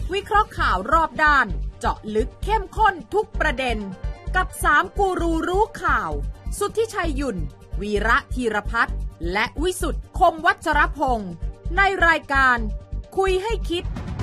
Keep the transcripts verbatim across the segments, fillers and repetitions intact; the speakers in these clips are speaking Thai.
วิเคราะห์ข่าวรอบด้านเจาะลึกเข้มข้นทุกประเด็นกับสามกูรูรู้ข่าวสุทธิชัยหยุ่นวีระธีรพัฒน์และวิสุทธ์คมวัชรพงศ์ในรายการคุยให้คิด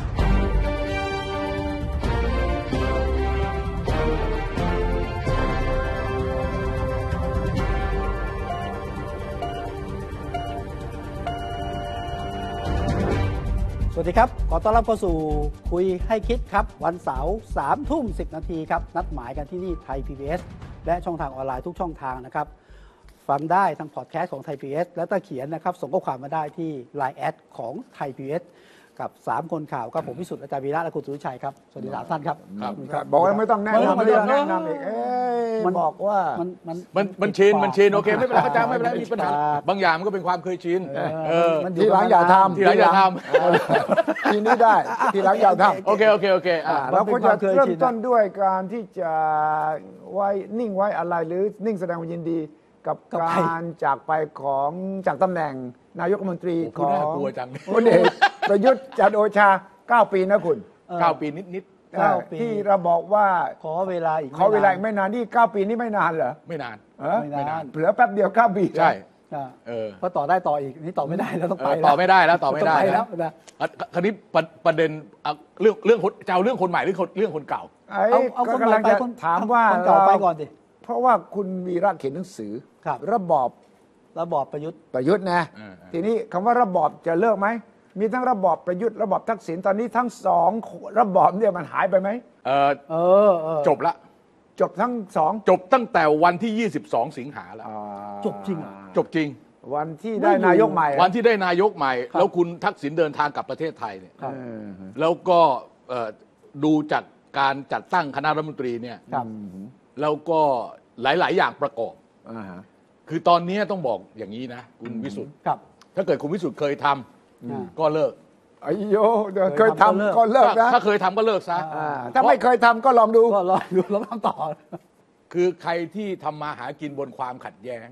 สวัสดีครับขอต้อนรับเข้าสู่คุยให้คิดครับวันเสาร์สามทุ่มสิบนาทีครับนัดหมายกันที่นี่ไทย พี บี เอส และช่องทางออนไลน์ทุกช่องทางนะครับฟังได้ทางพอดแคสต์ของไทย พี บี เอส และถ้าเขียนนะครับส่งข้อความมาได้ที่ ไลน์ แอดของไทย พี บี เอส กับสามคนข่าวครับผมวิสุทธิ์อาจารย์วีระและคุณสุริชัยครับสวัสดีสามท่านครับครับบอกว่าไม่ต้องแนะนำไม่ต้องแนะนำอีกเอ้ยมันบอกว่ามันมันมันชินมันชินโอเคไม่เป็นไรอาจารย์ไม่เป็นไรมีปัญหาบางอย่างมันก็เป็นความเคยชินทีหลังอย่าทำทีหลังอย่าทำทีนี้ได้ทีหลังอย่าทำโอเคโอเคโอเคเราก็จะเริ่มต้นด้วยการที่จะไว้นิ่งไว้อะไรหรือนิ่งแสดงความยินดีกับการจากไปของจากตำแหน่งนายกรัฐมนตรีของพลเอกประยุทธ์จันทร์โอชาเก้าปีนะคุณเก้าปีนิดๆที่เราบอกว่าขอเวลาอีกขอเวลาอีกไม่นานนี่เก้าปีนี่ไม่นานเหรอไม่นานไม่นานเหลือแป๊บเดียวเก้าปีใช่เพราะต่อได้ต่ออีกนี่ต่อไม่ได้แล้วต้องไปต่อไม่ได้แล้วต่อไม่ได้แล้วคราวนี้ประเด็นเรื่องเรื่องจะเอาเรื่องคนใหม่หรือเรื่องคนเก่าเอาเอาคนใหม่ไปถามว่าคนเก่าไปก่อนสิเพราะว่าคุณวีระเขียนหนังสือระบอบระบอบประยุทธ์ประยุทธ์นะทีนี้คำว่าระบอบจะเลิกไหมมีทั้งระบอบประยุทธ์ระบอบทักษิณตอนนี้ทั้งสองระบอบเนี่ยมันหายไปไหมเออเออจบละจบทั้งสองจบตั้งแต่วันที่ยี่สิบสองสิงหาแล้วจบจริงจบจริงวันที่ได้นายกใหม่วันที่ได้นายกใหม่แล้วคุณทักษิณเดินทางกลับประเทศไทยเนี่ยแล้วก็ดูจากการจัดตั้งคณะรัฐมนตรีเนี่ยแล้วก็หลายๆอย่างประกอบคือตอนนี้ต้องบอกอย่างนี้นะคุณวิสุทธิ์ถ้าเกิดคุณวิสุทธิ์เคยทำก็เลิกไอ้โยเคยทำก็เลิกนะถ้าเคยทำก็เลิกซะถ้าไม่เคยทำก็ลองดูก็ลองดูลองทำต่อคือใครที่ทำมาหากินบนความขัดแย้ง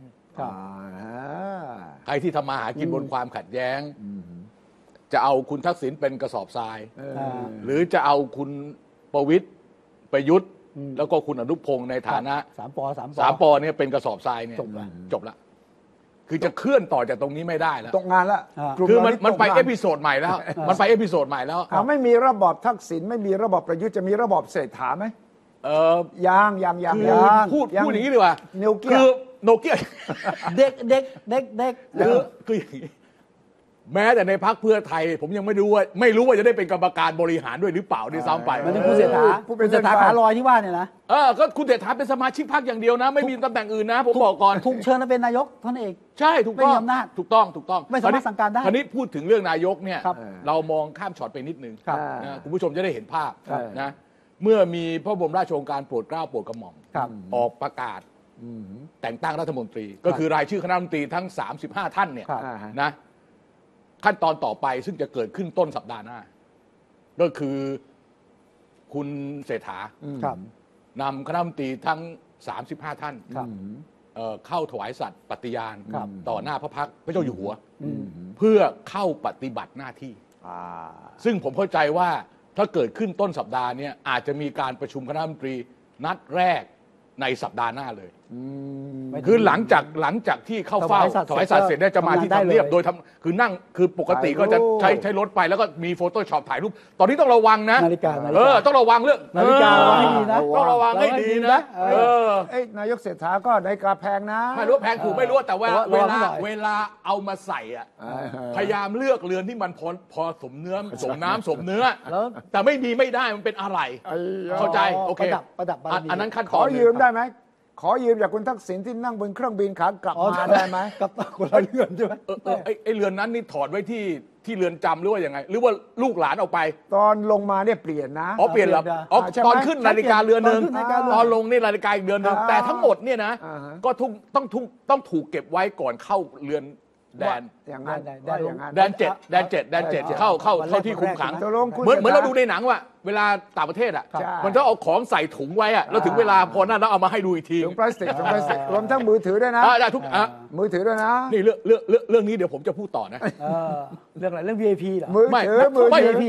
ใครที่ทำมาหากินบนความขัดแย้งจะเอาคุณทักษิณเป็นกระสอบทรายหรือจะเอาคุณประวิตรประยุทธ์แล้วก็คุณอนุพงศ์ในฐานะสามปอสามปอสามปอเนี่ยเป็นกระสอบทรายเนี่ยจบละจบละคือจะเคลื่อนต่อจากตรงนี้ไม่ได้แล้วตกงานแล้วคือมันมันไปเอพิโซดใหม่แล้วมันไปเอพิโซดใหม่แล้วไม่มีระบอบทักษิณไม่มีระบอบประยุทธ์จะมีระบอบเศรษฐาไหมเออยังยังยังยังพูดพูดอย่างนี้ดีกว่าโนเกียคือโนเกียเด็กเด็กเด็กเด็กคือคืออย่างนี้แม้แต่ในพรรคเพื่อไทยผมยังไม่รู้ว่าไม่รู้ว่าจะได้เป็นกรรมการบริหารด้วยหรือเปล่าด้วยซ้ำไปมันเป็นผู้เศรษฐาผู้เป็นเศรษฐาขาลอยที่ว่าเนี่ยนะเออก็คุณเศรษฐาเป็นสมาชิกพรรคอย่างเดียวนะไม่มีตำแหน่งอื่นนะผมบอกก่อนถูกเชิญมาเป็นนายกท่านเองใช่ถูกต้องถูกต้องถูกต้องไม่สามารถสั่งการได้คราวนี้พูดถึงเรื่องนายกเนี่ยเรามองข้ามช็อตไปนิดนึงนะคุณผู้ชมจะได้เห็นภาพนะเมื่อมีพระบรมราชโองการโปรดเกล้าโปรดกระหม่อมออกประกาศแต่งตั้งรัฐมนตรีก็คือรายชื่อคณะรัฐมนตรีทั้งสามสิบห้าท่านเนี่ยนะขั้นตอนต่อไปซึ่งจะเกิดขึ้นต้นสัปดาห์หน้าก็คือคุณเศรษฐานำคณะรัฐมนตรีทั้งสามสิบห้าท่านเข้าถวายสัตย์ปฏิญาณต่อหน้าพระพักตร์พระเจ้าอยู่หัวเพื่อเข้าปฏิบัติหน้าที่ซึ่งผมเข้าใจว่าถ้าเกิดขึ้นต้นสัปดาห์นี้อาจจะมีการประชุมคณะรัฐมนตรีนัดแรกในสัปดาห์หน้าเลยคือหลังจากหลังจากที่เข้าเฝ้าถวายสัตย์เสร็จได้จะมาที่ทำเนียบโดยทำคือนั่งคือปกติก็จะใช้ใช้รถไปแล้วก็มีโฟโต้ช็อปถ่ายรูปตอนนี้ต้องระวังนะนาฬิกาเออต้องระวังเรื่องนาฬิกาให้ดีนะต้องระวังให้ดีนะเออเอ้ยนายกเศรษฐาก็นาฬิกาแพงนะไม่รู้แพงถูกไม่รู้แต่ว่าเวลาเวลาเอามาใส่อ่ะพยายามเลือกเรือนที่มันพอพอสมเนื้อสมน้ำสมเนื้อแต่ไม่มีไม่ได้มันเป็นอะไรเข้าใจโอเคประดับอันนั้นขั้นตอนขอยืมได้ไหมขอยืมจากคุณทักษิณที่นั่งบนเครื่องบินขากลับมาได้ไหมกับคนละเรือนใช่ไหมเออไอเรือนนั้นนี่ถอดไว้ที่ที่เรือนจำหรือว่าอย่างไงหรือว่าลูกหลานเอาไปตอนลงมาเนี่ยเปลี่ยนนะอ๋อเปลี่ยนแล้วอ๋อตอนขึ้นนาฬิกาเรือนนึงตอนลงนี่นาฬิกาอีกเรือนนึงแต่ทั้งหมดเนี่ยนะก็ทุกต้องทุกต้องถูกเก็บไว้ก่อนเข้าเรือนแดนอย่างนั้นแดนเจ็ดแดนเจ็ดแดนเจ็ดเข้าเข้าเข้าที่คุมขังเหมือนเหมือนเราดูในหนังว่าเวลาต่างประเทศอ่ะมันต้องเอาของใส่ถุงไว้อ่ะแล้วถึงเวลาพอนั้นแล้วเอามาให้ดูอีกทีถุงพลาสติกถุงพลาสติกรวมทั้งมือถือด้วยนะได้ทุกอ่ะมือถือด้วยนะนี่เรื่องเรื่องเรื่องนี้เดี๋ยวผมจะพูดต่อนะเรื่องอะไรเรื่อง วี ไอ พี เหรอมือถือมือไม่วี ไอ พี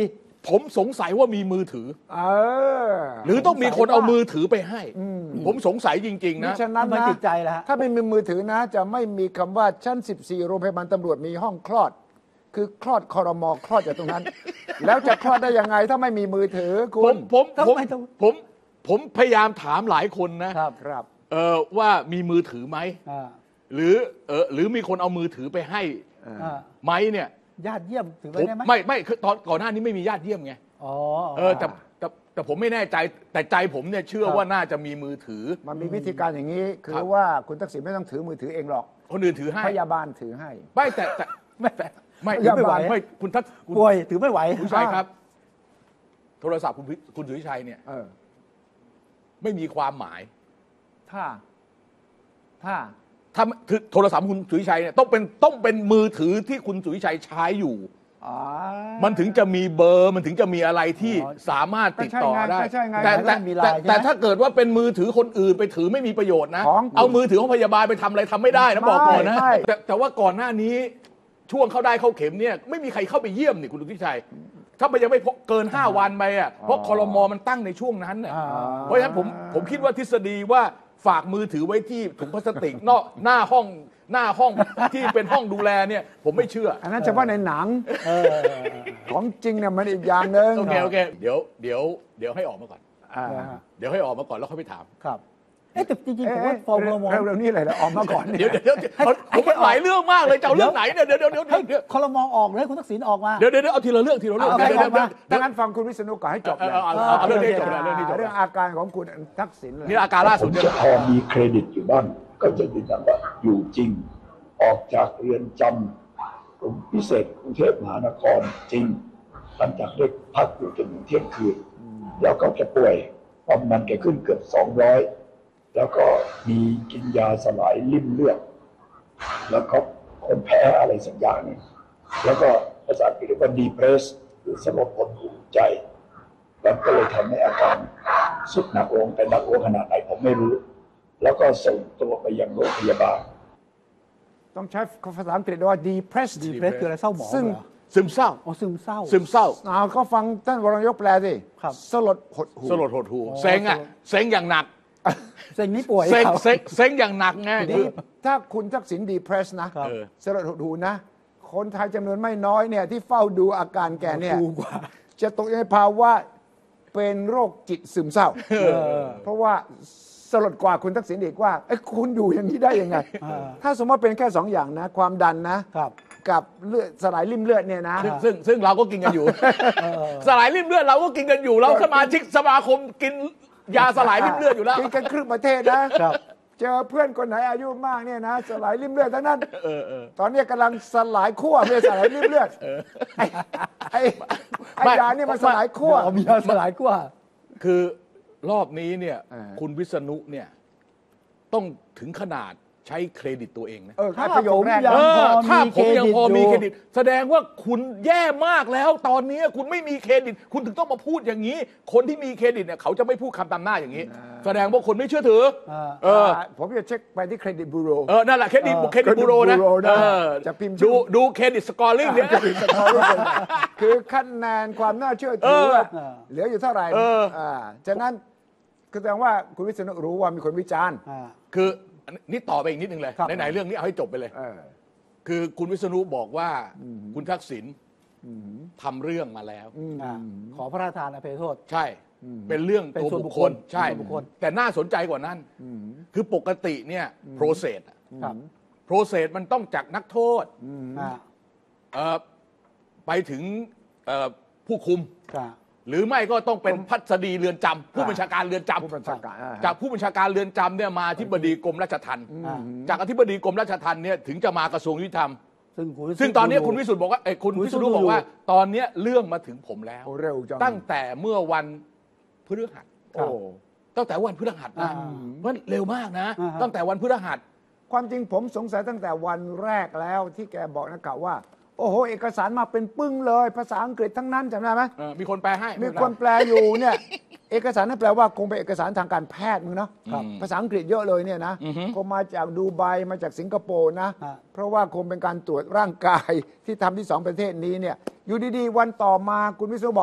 ผมสงสัยว่ามีมือถือเออหรือต้องมีคนเอามือถือไปให้ผมสงสัยจริงๆนะฉะนั้นไม่นะติดใจแล้วถ้าไม่มีมือถือนะ จะไม่มีคำว่าชั้นสิบสี่โรงพยาบาลตำรวจมีห้องคลอด คือคลอดครมคลอดจากตรงนั้น แล้วจะคลอดได้ยังไงถ้าไม่มีมือถือคุผณมผมผมผมผมพยายามถามหลายคนนะครับครับเออว่ามีมือถือไหมอ่าหรือเออหรือมีคนเอามือถือไปให้อ่าไหมเนี่ยญาติเยี่ยมถือผไว้มได้ไหมไม่ไม่คือตอนก่อนหน้านี้ไม่มีญาติเยี่ยมไงอ๋อเออแต่แต่แต่ผมไม่แน่ใจแต่ใจผมเนี่ยเชื่อครับว่าน่าจะมีมือถือมันมีวิธีการอย่างนี้ คืครัอบ ว่าคุณทักษิณไม่ต้องถือมือถือเองหรอกคนอื่นถือให้พยาบาลถือให้ไม่แต่แต่ไม่แต่ไม่พยาบาลไม่คุณทักคุณป่วยถือไม่ไหวคุณชัยครับ โทรศัพท์คุณพิคุณสุริชัยเนี่ยเออไม่มีความหมายถ้า ถ้าถ้าถือโทรศัพท์คุณสุริชัยเนี่ยต้องเป็นต้องเป็นมือถือที่คุณสุริชัยใช้อยู่อ๋อมันถึงจะมีเบอร์มันถึงจะมีอะไรที่สามารถติดต่อได้ก็ใช่ไงแต่ก็ใช่ไงแต่มีไลน์แต่ใช่ไหมแต่ถ้าเกิดว่าเป็นมือถือคนอื่นไปถือไม่มีประโยชน์นะของเอามือถือของพยาบาลไปทำอะไรทำไม่ได้นะบอกก่อนนะไม่แต่แต่ว่าก่อนหน้านี้ช่วงเข้าได้เข้าเข็มเนี่ยไม่มีใครเข้าไปเยี่ยมนี่คุณสุริชัย ถ้ามันยังไม่พอเกินห้าวันไปอ่ะเพราะคอรมอมันตั้งในช่วงนั้นน่ะอ่าเพราะฉะนั้นผมผมคิดว่าทฤษฎีว่าฝากมือถือไว้ที่ถุงพลาสติกนอกหน้าห้องหน้าห้องที่เป็นห้องดูแลเนี่ย ผมไม่เชื่ออันนั้นเฉพาะในหนังเออของจริงเนี่ยมันอีกอย่างหนึ่งโอเคโอเคเดี๋ยวเดี๋ยวเดี๋ยวให้ออกมาก่อนอ่าเดี๋ยวให้ออกมาก่อนแล้วค่อยไปถามครับเอ๊ะแต่จริงๆผมเอ๊ะว่าฟอร์มคอรมอเร็วๆนี้เลยเหรอออกมาก่อนเนี่ยเดี๋ยวเดี๋ยวเดี๋ยวผมผมหลายเรื่องมากเลยจะเอาเรื่องไหนเนี่ยเดี๋ยวเดี๋ยวเดี๋ยวให้เดี๋ยวคอรมอออกเลยคุณทักษิณออกมาเดี๋ยวเดี๋ยวเอาทีละเรื่องทีละเรื่องเอาเดี๋ยวเอาเดี๋ยวเอาเดี๋ยวดังนั้นฟังคุณวิษณุก่อนให้จบเลยเอาเอาเอาเอาเรื่องนี้จบเลยเรื่องนี้จบเรื่องอาการของคุณทักษิณเลยนี่อาการล่าสุดผมเนี่ยจะพอมีเครดิตอยู่บ้างก็จะยืนยันว่าอยู่จริง ออกจากเรือนจำกรมพิเศษกรุงเทพมหานครจริงหลังจากได้พักอยู่จนถึงเที่ยงคืนแล้วก็แกป่วยความดันแกขึ้นเกือบสองร้อยแล้วก็มีกินยาสลายริ่มเลือดแล้วก็คนแพ้อะไรสักอย่างหนึงแล้วก็ภาษาอังกฤษเรียกว่า depress หรือสลบหดหู่ใจแล้วก็เลยทำให้อาการสุดหนักลงแต่หนักลงขนาดไหนผมไม่รู้ แล้วก็ส่งตัวไปยังโรงพยาบาลต้องใช้ภาษาอังกฤษว่า depressed ดีเพรสคืออะไรเศร้าหมองซึ่งเหรอซึมเศร้าอ๋อซึมเศร้าซึมเศร้าเอาก็ฟังท่านวรนายกแปลสิครับสลดหดหู่สลดหดหูเซ็งอ่ะเซ็งอย่างหนักเซ็งนี้ป่วยเซ็งครับเซ็งเซ็งอย่างหนักไงนี่ถ้าคุณทักษิณ depressed นะครับเออสลดหดหู่นะ คนไทยจำนวนไม่น้อยเนี่ยที่เฝ้าดูอาการแกเนี่ยถูกกว่าจะตกในภาวะเป็นโรคจิตซึมเศร้า เพราะว่าสลดกว่าคุณทักษิณอีกว่าไอ้ยคุณอยู่อย่างนี้ได้ยังไงอ่าถ้าสมมติเป็นแค่สองอย่างนะ ความดันนะครับกับเลือดสลายริ่มเลือดเนี่ยนะซึ่งซึ่งซึ่งเราก็กินกันอยู่ สลายริ่มเลือดเราก็กินกันอยู่ เราสมาชิกสมาคมกินยาสลายริ่มเลือดอยู่แล้วกินกันครึ่งประเทศนะครับ เจอเพื่อนคนไหนอายุมากเนี่ยนะ สลายริ่มเลือดทั้งนั้นเออเออตอนนี้กำลังสลายขั้วไม่ใช่สลายริ่มเลือดไอ้ไอ้ไอ้ไม่ยาเนี่ยมันสลายขั้วเอามียาสลายกว่าคือรอบนี้เนี่ยเออคุณวิษณุเนี่ยต้องถึงขนาดใช้เครดิตตัวเองนะเออถ้าประโยคแรกผมยังเอนะอถ้าผมยังพอมีมีเคเครรดิดิตตแสดงว่าคุณแย่มากแล้ว ตอนนี้คุณไม่มีเครดิต คุณถึงต้องมาพูดอย่างนี้ คนที่มีเครดิตเนี่ยเขาจะไม่พูดคำตามหน้าอย่างนี้ แสดงว่าคนไม่เชื่อถืออ่าเออผมจะเช็คไปที่เครดิตบูโรเออนั่นแหละเครดิตเออเครดิตบูโรนะเครดิตบูโรนะเออจะพิมพ์ชื่ดูอดูเครดิตสกอร์ลิงเนี่ยคือคะแนนความน่าเชื่อถือเอออะเหลืออยู่เท่าไหร่เอออ่าฉะนั้นคือแสดงว่าคุณวิษณุรู้ว่ามีคนวิจารณ์อ่าคือนี่ต่อไปอีกนิดนึงเลยครับไหนๆเรื่องนี้เอาให้จบไปเลยเออคือคุณวิษณุบอกว่าคุณทักษิณทำเรื่องมาแล้วอ่าขอพระราชทานอภัยโทษใช่ เป็นเรื่องเป็นตัวส่วนบุบุคคคคลลใช่ส่วนบุคคลแต่น่าสนใจกว่านั้น คือปกติเนี่ย process อะครับ process มันต้องจากนักโทษอ่าเอ่อไปถึงเอ่อผู้คุมครับหรือไม่ก็ต้องเป็นพัสดีเรือนจำผู้บัญชาการเรือนจำผู้บัญชาการอ่าจากผู้บัญชาการเรือนจำเนี่ยมาอธิบดีกรมราชทัณฑ์อ่าจากอธิบดีกรมราชทัณฑ์เนี่ยถึงจะมากระทรวงยุติธรรมซึ่งคุณวิษณุซึ่งตอนนี้คุณวิสุทธ์บอกว่าเอ้ยคุณคุณวิวิสุษทธิ์ณุบอกว่าดูอยู่ตอนนี้เรื่องมาถึงผมแล้วโอ้เร็วจังตั้งแต่เมื่อวันพฤหัสโอ้ตั้งแต่วันพฤหัสนะอ่ามันเร็วมากนะอ่าฮะตั้งแต่วันพฤหัสความจริงผมสงสัยตั้งแต่วันแรกแล้วที่แกบอกนักข่าวว่า โอ้โห เอกสารมาเป็นปึ้งเลย ภาษาอังกฤษทั้งนั้นจำได้ไหมเออมีคนแปลให้มีคนแปลอยู่เนี่ย เอกสารนั่นแปลว่าคงเป็นเอกสารทางการแพทย์มึงเนาะครับภาษาอังกฤษเยอะเลยเนี่ยนะอือฮึคงมาจากดูไบมาจากสิงคโปร์นะอ่าเพราะว่าคงเป็นการตรวจร่างกายที่ทำที่สองประเทศนี้เนี่ยอยู่ดีๆ วันต่อมาคุณวิศนุบอก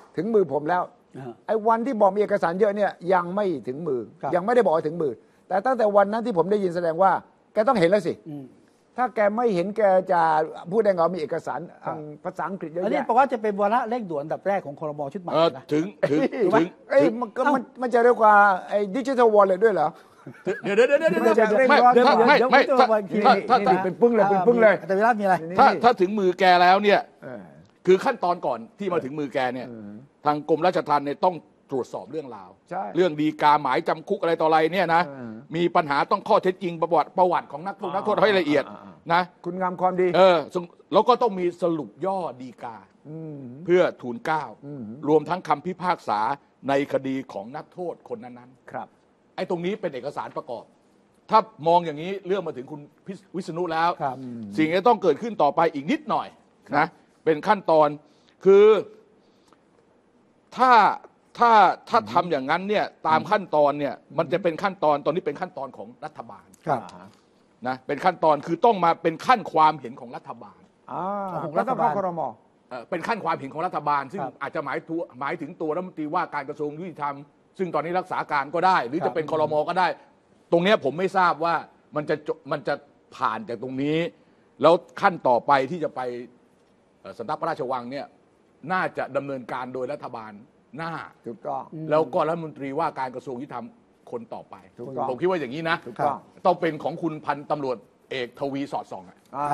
ถึงมือผมแล้วไอ้วันที่บอกมีเอกสารเยอะเนี่ยยังไม่ถึงมือยังไม่ได้บอกถึงมือแต่ตั้งแต่วันนั้นที่ผมได้ยินแสดงว่าแกต้องเห็นแล้วสิถ้าแกไม่เห็นแกจะพูดได้ไงมีเอกสารภาษาอังกฤษเยอะแยะอันนี้บอกว่าจะเป็นวาระเร่งด่วนอันดับแรกของครม.ชุดใหม่นะถึงถึงถึงเอ้ยมันมันจะเร็วกว่าไอ้ดิจิทัลวอลเล็ตด้วยเหรอเดี๋ยวเดี๋ยวเดี๋ยวเดี๋ยวไม่ไม่ไม่ถ้าถ้าถ้าเป็นปึ้งเลยเป็นปึ้งเลยแต่เวลามีอะไรถ้าถ้าถึงมือแกแล้วเนี่ยคือขั้นตอนก่อนที่มาถึงมือแกเนี่ยทางกรมราชทัณฑ์เนี่ยต้องตรวจสอบเรื่องราวเรื่องฎีกาหมายจำคุกอะไรต่ออะไรเนี่ยนะมีปัญหาต้องข้อเท็จจริงประวัติประวัติของนักโทษนักโทษให้ละเอียดนะคุณงามความดีเออแล้วก็ต้องมีสรุปย่อฎีกาเพื่อทูลเกล้ารวมทั้งคำพิพากษาในคดีของนักโทษคนนั้นๆครับไอ้ตรงนี้เป็นเอกสารประกอบถ้ามองอย่างนี้เรื่องมาถึงคุณวิษณุแล้วสิ่งที่ต้องเกิดขึ้นต่อไปอีกนิดหน่อยนะเป็นขั้นตอนคือถ้าถ้าถ้าทำอย่างนั้นเนี่ยตามขั้นตอนเนี่ยมันจะเป็นขั้นตอนตอนนี้เป็นขั้นตอนของรัฐบาลนะเป็นขั้นตอนคือต้องมาเป็นขั้นความเห็นของรัฐบาลของรัฐบาลครม. เป็นขั้นความเห็นของรัฐบาลซึ่งอาจจะหมายถึงหมายถึงตัวรัฐมนตรีว่าการกระทรวงยุติธรรมซึ่งตอนนี้รักษาการก็ได้หรือจะเป็นครม.ก็ได้ตรงนี้ผมไม่ทราบว่ามันจะมันจะผ่านจากตรงนี้แล้วขั้นต่อไปที่จะไปสำนักพระราชวังเนี่ยน่าจะดำเนินการโดยรัฐบาลหน้าถูกต้องแล้วก็รัฐมนตรีว่าการกระทรวงยุติธรรมคนต่อไปผมคิดว่าอย่างนี้นะถูกต้องต้องเป็นของคุณพันตำรวจเอกทวีสอดส่องอ่ะ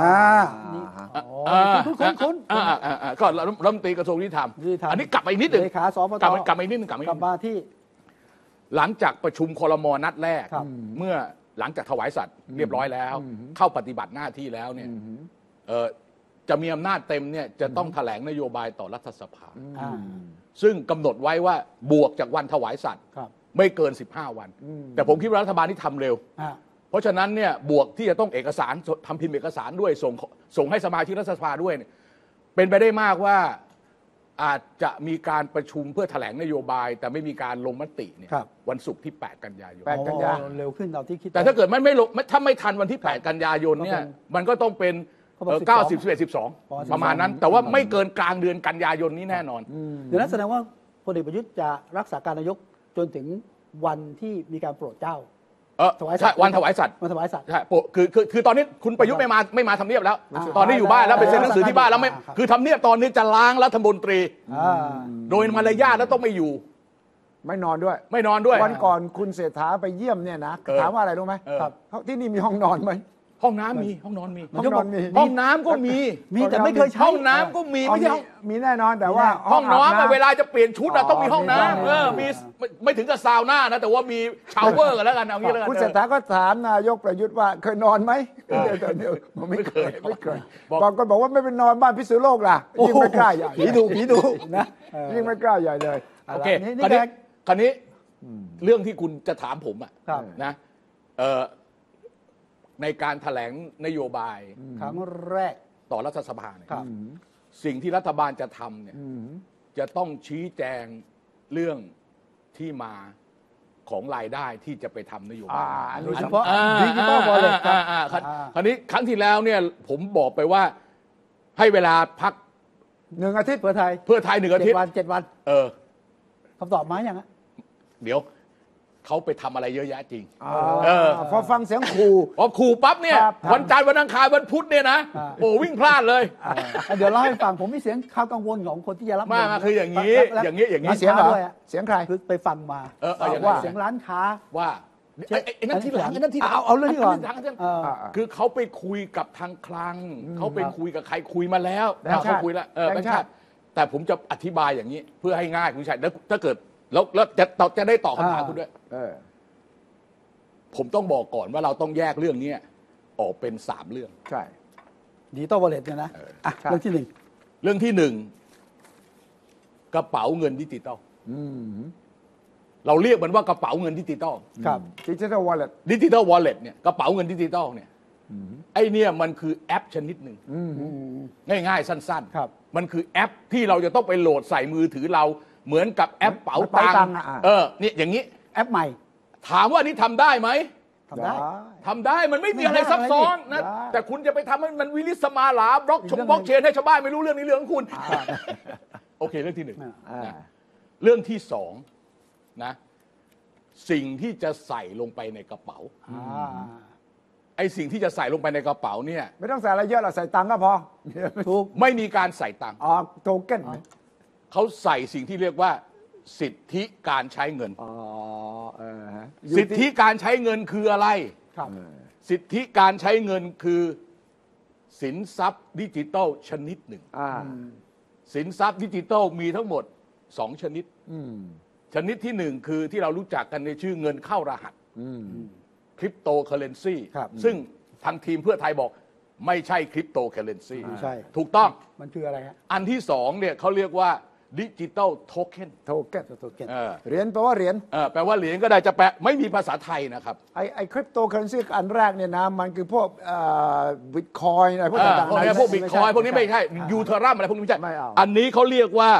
คุ้นคุ้นก็รัฐมนตรีกระทรวงยุติธรรมอันนี้กลับไปนิดหนึ่งกลับกลับไปนิดหนึ่งกลับกลับมาที่หลังจากประชุมครม.นัดแรกเมื่อหลังจากถวายสัตย์เรียบร้อยแล้วเข้าปฏิบัติหน้าที่แล้วเนี่ยจะมีอำนาจเต็มเนี่ยจะต้องแถลงนโยบายต่อรัฐสภาซึ่งกำหนดไว้ว่าบวกจากวันถวายสัตย์ไม่เกินสิบห้าวันแต่ผมคิดว่ารัฐบาลที่ทำเร็วเพราะฉะนั้นเนี่ยบวกที่จะต้องเอกสารทำพิมพ์เอกสารด้วยส่งส่งให้สมาชิกรัฐสภาด้วยเป็นไปได้มากว่าอาจจะมีการประชุมเพื่อแถลงนโยบายแต่ไม่มีการลงมติเนี่ยวันศุกร์ที่แปดกันยายนแปดกันยายนเร็วขึ้นเราที่คิดแต่ถ้าเกิดไม่ไม่ลงถ้าไม่ทันวันที่แปดกันยายนเนี่ยมันก็ต้องเป็นเก้าสิบ สิบเอ็ด สิบสองประมาณนั้นแต่ว่าไม่เกินกลางเดือนกันยายนนี้แน่นอนเดี๋ยวนั้นแสดงว่าพลเอกประยุทธ์จะรักษาการนายกจนถึงวันที่มีการโปรดเกล้าเออวันถวายสัตย์วันถวายสัตย์ใช่คือคือคือตอนนี้คุณประยุทธ์ไม่มาไม่มาทำเนียบแล้วตอนนี้อยู่บ้านแล้วไปเซ็นหนังสือที่บ้านแล้วไม่คือทำเนียบตอนนี้จะล้างรัฐมนตรีโดยมารยาทแล้วต้องไม่อยู่ไม่นอนด้วยไม่นอนด้วยวันก่อนคุณเศรษฐาไปเยี่ยมเนี่ยนะถามว่าอะไรรู้ไหมครับที่นี่มีห้องนอนไหมห้องน้ำมีห้องนอนมีห้องนอนมีห้องน้ำก็มีมีแต่ไม่เคยใช้ห้องน้ำก็มีไม่ใช่มีแน่นอนแต่ว่าห้องน้ำเวลาจะเปลี่ยนชุดต้องมีห้องน้ำเออมีไม่ถึงกับซาวน่านะแต่ว่ามีชาวเวอร์กันแล้วกันเอางี้แล้วกันคุณเศรษฐาก็ถามนายกประยุทธ์ว่าเคยนอนไหมไม่เคยไม่เคยบางคนบอกว่าไม่เป็นนอนบ้านพิษณุโลกล่ะยิ่งไม่กล้าใหญ่ผีดุผีดุนะยิ่งไม่กล้าใหญ่เลยโอเคคราวนี้คราวนี้เรื่องที่คุณจะถามผมอ่ะนะเออในการแถลงนโยบายครั้งแรกต่อรัฐสภาเนี่ยสิ่งที่รัฐบาลจะทำเนี่ยจะต้องชี้แจงเรื่องที่มาของรายได้ที่จะไปทำนโยบายโดยเฉพาะดิจิตอลวอลเล็ตครับคราวนี้ครั้งที่แล้วเนี่ยผมบอกไปว่าให้เวลาพักหนึ่งอาทิตย์เพื่อไทยเพื่อไทยหนึ่งอาทิตย์เจ็ดวันเจ็ดวันเออคำตอบมาอย่างนั้นเดี๋ยวเขาไปทำอะไรเยอะแยะจริงเออพอฟังเสียงขู่พอขู่ปั๊บเนี่ยวันจันทร์วันอังคารวันพุธเนี่ยนะโอ้วิ่งพลาดเลยเดี๋ยวเล่าให้ฟังผมมีเสียงข่าวกังวลของคนที่จะรับมาคืออย่างนี้อย่างนี้อย่างนี้เสียงเหรอเสียงใครคือไปฟังมาว่าเสียงร้านค้าว่าไอ้นั่นที่หลังไอ้นั่นที่เอาเอาเรื่องนี้ก่อนคือเขาไปคุยกับทางคลังเขาไปคุยกับใครคุยมาแล้วเขาคุยแล้วเออแบงค์ชาติแต่ผมจะอธิบายอย่างนี้เพื่อให้ง่ายคุณชัยแล้วถ้าเกิดแล้วแล้วจะจะได้ตอบคำถามคุณด้วยผมต้องบอกก่อนว่าเราต้องแยกเรื่องนี้ออกเป็นสามเรื่องใช่ดิจิตอลวอลเล็ตเนี่ยนะเรื่องที่หนึ่งเรื่องที่หนึ่งกระเป๋าเงินดิจิตอลเราเรียกมันว่ากระเป๋าเงินดิจิตอลครับดิจิตอลวอลเล็ตดิจิตอลวอลเล็ตเนี่ยกระเป๋าเงินดิจิตอลเนี่ยไอเนี่ยมันคือแอปชนิดหนึ่งง่ายๆสั้นๆมันคือแอปที่เราจะต้องไปโหลดใส่มือถือเราเหมือนกับแอปเป๋าตังค์เออเนี่ยอย่างนี้แอปใหม่ถามว่านี่ทำได้ไหมทำได้ทำได้มันไม่มีอะไรซับซ้อนนะแต่คุณจะไปทำให้มันวิลิสมาลาบล็อกชงบล็อกเชนให้ชาวบ้านไม่รู้เรื่องนี้เรื่องของคุณโอเคเรื่องที่หนึ่งนะเรื่องที่สองนะสิ่งที่จะใส่ลงไปในกระเป๋าไอ้สิ่งที่จะใส่ลงไปในกระเป๋าเนี่ยไม่ต้องใส่อะไรเยอะหรอกใส่ตังค์ก็พอถูกไม่มีการใส่ตังค์อ๋อโทเค็นเขาใส่สิ่งที่เรียกว่าสิทธิการใช้เงินอ๋อเออสิทธิการใช้เงินคืออะไรครับสิทธิการใช้เงินคือสินทรัพย์ดิจิทัลชนิดหนึ่งสินทรัพย์ดิจิทัลมีทั้งหมดสองชนิดชนิดที่หนึ่งคือที่เรารู้จักกันในชื่อเงินเข้ารหัสคริปโตเคอเรนซีซึ่งทางทีมเพื่อไทยบอกไม่ใช่คริปโตเคอเรนซีถูกต้องมันคืออะไรฮะอันที่สองเนี่ยเขาเรียกว่าดิจิทัลโทเค็นโทเค็นโทเค็นเหรียญแปลว่าเหรียญแปลว่าเหรียญก็ได้จะแปลไม่มีภาษาไทยนะครับไอไอคริปโตเคอเรนซีอันแรกเนี่ยนะมันคือพวกบิตคอยอะไรพวกต่างๆพวกบิตคอยพวกนี้ไม่ใช่ยูเทอรัมอะไรพวกนี้ไม่ใช่อันนี้เขาเรียกว่า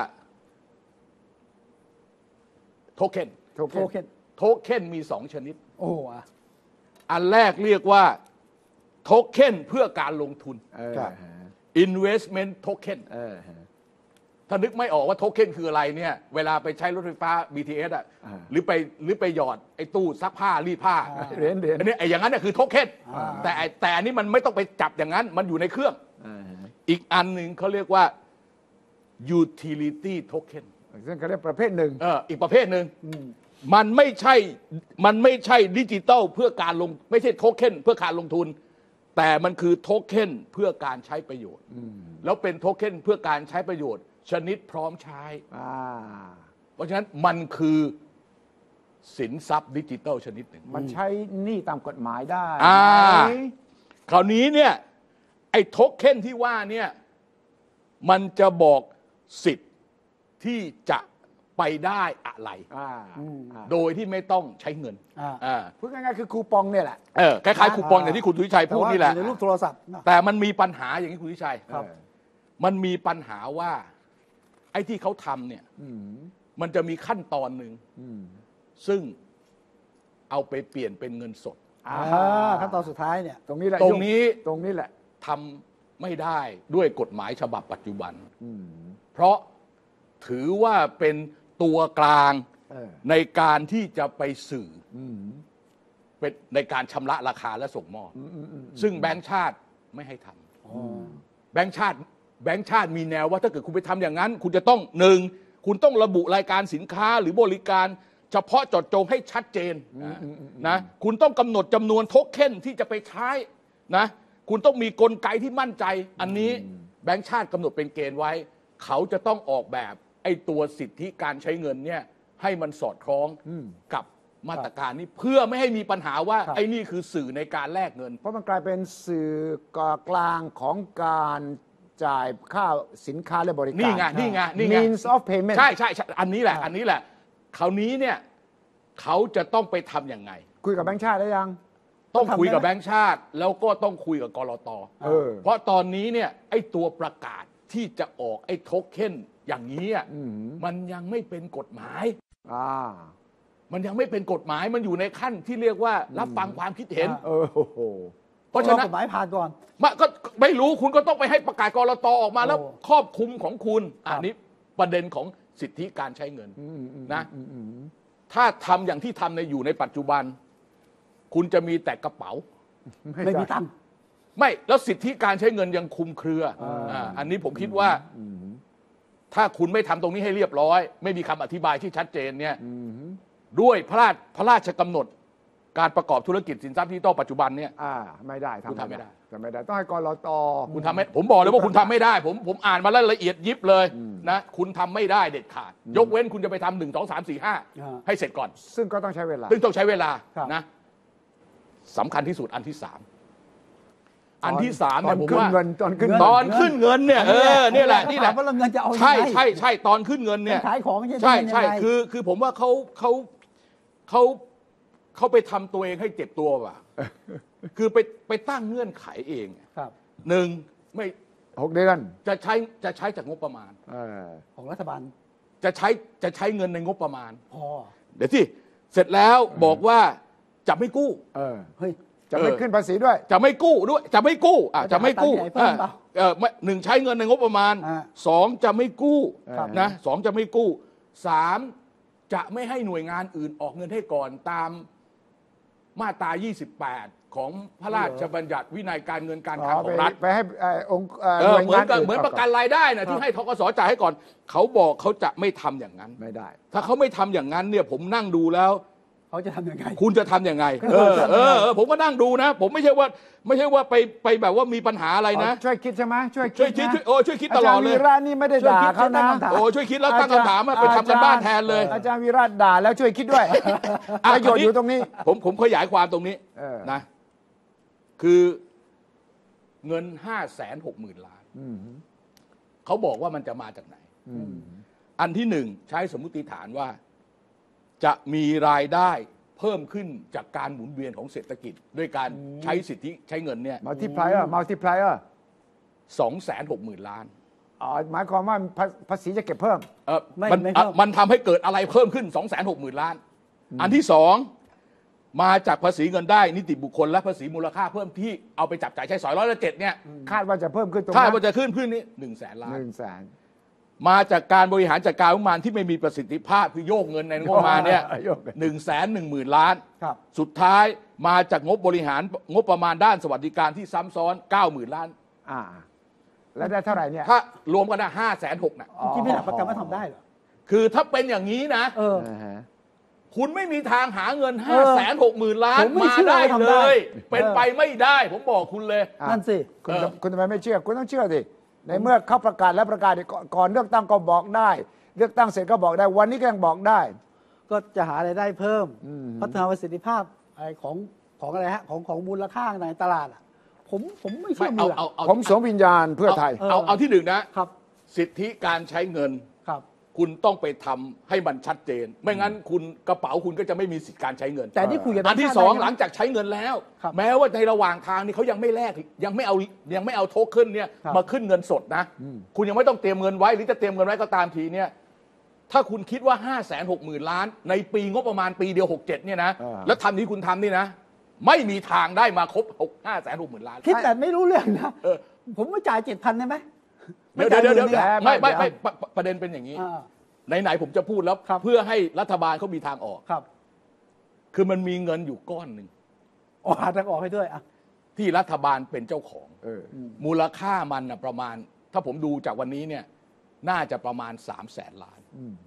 โทเค็นโทเค็นโทเค็นมีสองชนิดโอ้อันแรกเรียกว่าโทเค็นเพื่อการลงทุน investment token ถ้านึกไม่ออกว่าโทเค็นคืออะไรเนี่ยเวลาไปใช้รถไฟฟ้า บี ที เอส อ่ะหรือไปหรือไปหยอดไอ้ตู้ซักผ้ารีดผ้าเหรียญเหรียญอันนี้ไอ้อย่างนั้นเนี่ยคือโทเค็นแต่แต่อันนี้มันไม่ต้องไปจับอย่างนั้นมันอยู่ในเครื่องอีกอันหนึ่งเขาเรียกว่า utility token ซึ่งเขาเรียกประเภทหนึ่งเอออีกประเภทหนึ่งมันไม่ใช่มันไม่ใช่ดิจิตอลเพื่อการลงไม่ใช่โทเค็นเพื่อการลงทุนแต่มันคือโทเค็นเพื่อการใช้ประโยชน์แล้วเป็นโทเค็นเพื่อการใช้ประโยชน์ชนิดพร้อมใช้เพราะฉะนั้นมันคือสินทรัพย์ดิจิตอลชนิดหนึ่งมันใช้หนี้ตามกฎหมายได้คราวนี้เนี่ยไอ้โทเค็นที่ว่าเนี่ยมันจะบอกสิทธิ์ที่จะไปได้อะไรโดยที่ไม่ต้องใช้เงินพูดง่ายๆคือคูปองเนี่ยแหละเออคล้ายๆคูปองอย่างที่คุณทุยชัยพูดนี่แหละในรูปโทรศัพท์แต่มันมีปัญหาอย่างที่คุณทุยชัยมันมีปัญหาว่าไอ้ที่เขาทำเนี่ยมันจะมีขั้นตอนหนึ่งซึ่งเอาไปเปลี่ยนเป็นเงินสดขั้นตอนสุดท้ายเนี่ยตรงนี้แหละตรงนี้ตรงนี้แหละทำไม่ได้ด้วยกฎหมายฉบับปัจจุบันเพราะถือว่าเป็นตัวกลางในการที่จะไปสื่อเป็นในการชำระราคาและส่งมอบซึ่งแบงก์ชาติไม่ให้ทำแบงก์ชาติแบงก์ชาติมีแนวว่าถ้าเกิดคุณไปทำอย่างนั้นคุณจะต้องหนึ่งคุณต้องระบุรายการสินค้าหรือบริการเฉพาะเจาะจงให้ชัดเจนนะคุณต้องกำหนดจำนวนโทเค็นที่จะไปใช้นะคุณต้องมีกลไกที่มั่นใจอันนี้แบงก์ชาติกำหนดเป็นเกณฑ์ไว้เขาจะต้องออกแบบไอ้ตัวสิทธิการใช้เงินเนี่ยให้มันสอดคล้องกับมาตรการนี้เพื่อไม่ให้มีปัญหาว่าไอ้นี่คือสื่อในการแลกเงินเพราะมันกลายเป็นสื่อกลางของการจ่ายค่าสินค้าและบริการนี่ไงนี่ไงนี่ไง means of payment ใช่ใช่อันนี้แหละอันนี้แหละคราวนี้เนี่ยเขาจะต้องไปทำยังไงคุยกับแบงก์ชาติได้ยังต้องคุยกับแบงก์ชาติแล้วก็ต้องคุยกับกลต.เพราะตอนนี้เนี่ยไอ้ตัวประกาศที่จะออกไอ้โทเค็นอย่างนี้มันยังไม่เป็นกฎหมายมันยังไม่เป็นกฎหมายมันอยู่ในขั้นที่เรียกว่ารับฟังความคิดเห็นเพราะฉะนั้นกฎหมายผ่านก่อนมาก็ไม่รู้คุณก็ต้องไปให้ประกาศกลต.ออกมาแล้วครอบคลุมของคุณอันนี้ประเด็นของสิทธิการใช้เงินนะถ้าทำอย่างที่ทำในอยู่ในปัจจุบันคุณจะมีแต่กระเป๋าไม่มีตังค์ไม่แล้วสิทธิการใช้เงินยังคุมเครืออันนี้ผมคิดว่าถ้าคุณไม่ทำตรงนี้ให้เรียบร้อยไม่มีคำอธิบายที่ชัดเจนเนี่ยด้วยพระราชพระราชกำหนดการประกอบธุรกิจสินทรัพย์ดิจิทัลปัจจุบันเนี่ยไม่ได้ทำไม่ได้ทำไม่ได้ต้องให้กลต. คุณทำไม่ผมบอกเลยว่าคุณทำไม่ได้ผมผมอ่านมาแล้วละเอียดยิบเลยนะคุณทำไม่ได้เด็ดขาดยกเว้นคุณจะไปทำหนึ่งสองสามสี่ห้าให้เสร็จก่อนซึ่งก็ต้องใช้เวลาซึ่งต้องใช้เวลานะสำคัญที่สุดอันที่สามอันที่สามเนี่ยผมว่าตอนขึ้นตอนขึ้นเงินเนี่ยเออเนี่ยแหละนี่แหละว่าเงินจะเอาใช่ใช่ใช่ตอนขึ้นเงินเนี่ยขายของใช่ใช่คือคือผมว่าเขาเขาเขาเขาไปทำตัวเองให้เจ็บตัวว่ะคือไปไปตั้งเงื่อนไขเองครับหนึ่งไม่หกเดือนจะใช้จะใช้จากงบประมาณของรัฐบาลจะใช้จะใช้เงินในงบประมาณพอเดี๋ยวสิเสร็จแล้วบอกว่าจะไม่กู้เออเฮ้ยจะไม่ขึ้นภาษีด้วยจะไม่กู้ด้วยจะไม่กู้อ่ะจะไม่กู้เอ่อหนึ่งใช้เงินในงบประมาณสองจะไม่กู้นะสองจะไม่กู้สามจะไม่ให้หน่วยงานอื่นออกเงินให้ก่อนตามมาตรายี่สิบแปดของพระราชบัญญัติวินัยการเงินการคลังของรัฐไปให้องค์เหมือนกับเหมือนประกันรายได้นะที่ให้ธกสจ่ายให้ก่อนเขาบอกเขาจะไม่ทำอย่างนั้นไม่ได้ถ้าเขาไม่ทำอย่างนั้นเนี่ยผมนั่งดูแล้วเขาจะทำยังไงคุณจะทำยังไงเออเออผมก็นั่งดูนะผมไม่ใช่ว่าไม่ใช่ว่าไปไปแบบว่ามีปัญหาอะไรนะช่วยคิดใช่ไหมช่วยช่วยคิดโอ้ช่วยคิดตลอดเลยอาจารย์วีระนี่ไม่ได้ด่าเขานะโอ้ช่วยคิดแล้วตั้งคำถามไปทำกันบ้านแทนเลยอาจารย์วีระด่าแล้วช่วยคิดด้วยประโยชน์อยู่ตรงนี้ผมผมขยายความตรงนี้นะคือเงินห้าแสนหกหมื่นล้านเขาบอกว่ามันจะมาจากไหนอันที่หนึ่งใช้สมมุติฐานว่าจะมีรายได้เพิ่มขึ้นจากการหมุนเวียนของเศรษฐกิจด้วยการใช้สิทธิใช้เงินเนี่ยมัลติพลายเออร์มัลติพลายเออร์สองแสนหกหมื่นล้านอ๋อหมายความว่าภาษีจะเก็บเพิ่มเออมันมันทำให้เกิดอะไรเพิ่มขึ้นสองแสนหกหมื่นล้านอันที่สองมาจากภาษีเงินได้นิติบุคคลและภาษีมูลค่าเพิ่มที่เอาไปจับจ่ายใช้สอยร้อยละเจ็ดเนี่ยคาดว่าจะเพิ่มขึ้นตรงนั้นคาดว่าจะขึ้นขึ้นนี่หนึ่งแสนล้านหนึ่งแสนมาจากการบริหารจัดการงบประมาณที่ไม่มีประสิทธิภาพคือโยกเงินในงบประมาณเนี่ยหนึ่งแสนหนึ่งหมื่นล้านสุดท้ายมาจากงบบริหารงบประมาณด้านสวัสดิการที่ซ้ำซ้อนเก้าหมื่นล้านอ่าแล้วได้เท่าไหร่เนี่ยถ้ารวมกันได้ห้าแสนหกนะที่ไม่หลักประกันว่าทำได้เหรอคือถ้าเป็นอย่างนี้นะเออคุณไม่มีทางหาเงินห้าแสนหกหมื่นล้านมาได้เลยเป็นไปไม่ได้ผมบอกคุณเลยนั่นสิคุณคุณทำไมไม่เชื่อคุณต้องเชื่อสิในเมื่อเขาประกาศแล้วประกาศก่อนเลือกตั้งก็บอกได้เลือกตั้งเสร็จก็บอกได้วันนี้ก็ยังบอกได้ก็จะหาอะไรได้เพิ่มพัฒนาประสิทธิภาพอะไรของของอะไรฮะของของมูลค่าในตลาดอ่ะผมผมไม่เชื่อมือผมสวมวิญญาณเพื่อไทยเอาเอาที่หนึ่งนะครับสิทธิการใช้เงินครับคุณต้องไปทำให้มันชัดเจนไม่งั้นคุณกระเป๋าคุณก็จะไม่มีสิทธิการใช้เงินแต่ที่คุยกันอันที่สองหลังจากใช้เงินแล้วแม้ว่าในระหว่างทางนี่เขายังไม่แลกยังไม่เอายังไม่เอาโทเค็นเนี่ยมาขึ้นเงินสดนะคุณยังไม่ต้องเตรียมเงินไว้หรือจะเตรียมเงินไว้ก็ตามทีเนี่ยถ้าคุณคิดว่าห้าแสนหกหมื่นล้านในปีงบประมาณปีเดียวหกเจ็ดเนี่ยนะแล้วทำนี้คุณทำนี่นะไม่มีทางได้มาครบหกห้าแสนหกหมื่นล้านคิดแต่ไม่รู้เรื่องนะผมไม่จ่ายเจ็ดพันได้ไหมเดี๋ยวเดี๋ยวเดี๋ยวไม่ไม่ไม่ประเด็นเป็นอย่างนี้ไหนๆผมจะพูดแล้วเพื่อให้รัฐบาลเขามีทางออกครับคือมันมีเงินอยู่ก้อนหนึ่งออกหาทางออกให้ด้วยอ่ะที่รัฐบาลเป็นเจ้าของมูลค่ามันนะประมาณถ้าผมดูจากวันนี้เนี่ยน่าจะประมาณสามแสนล้าน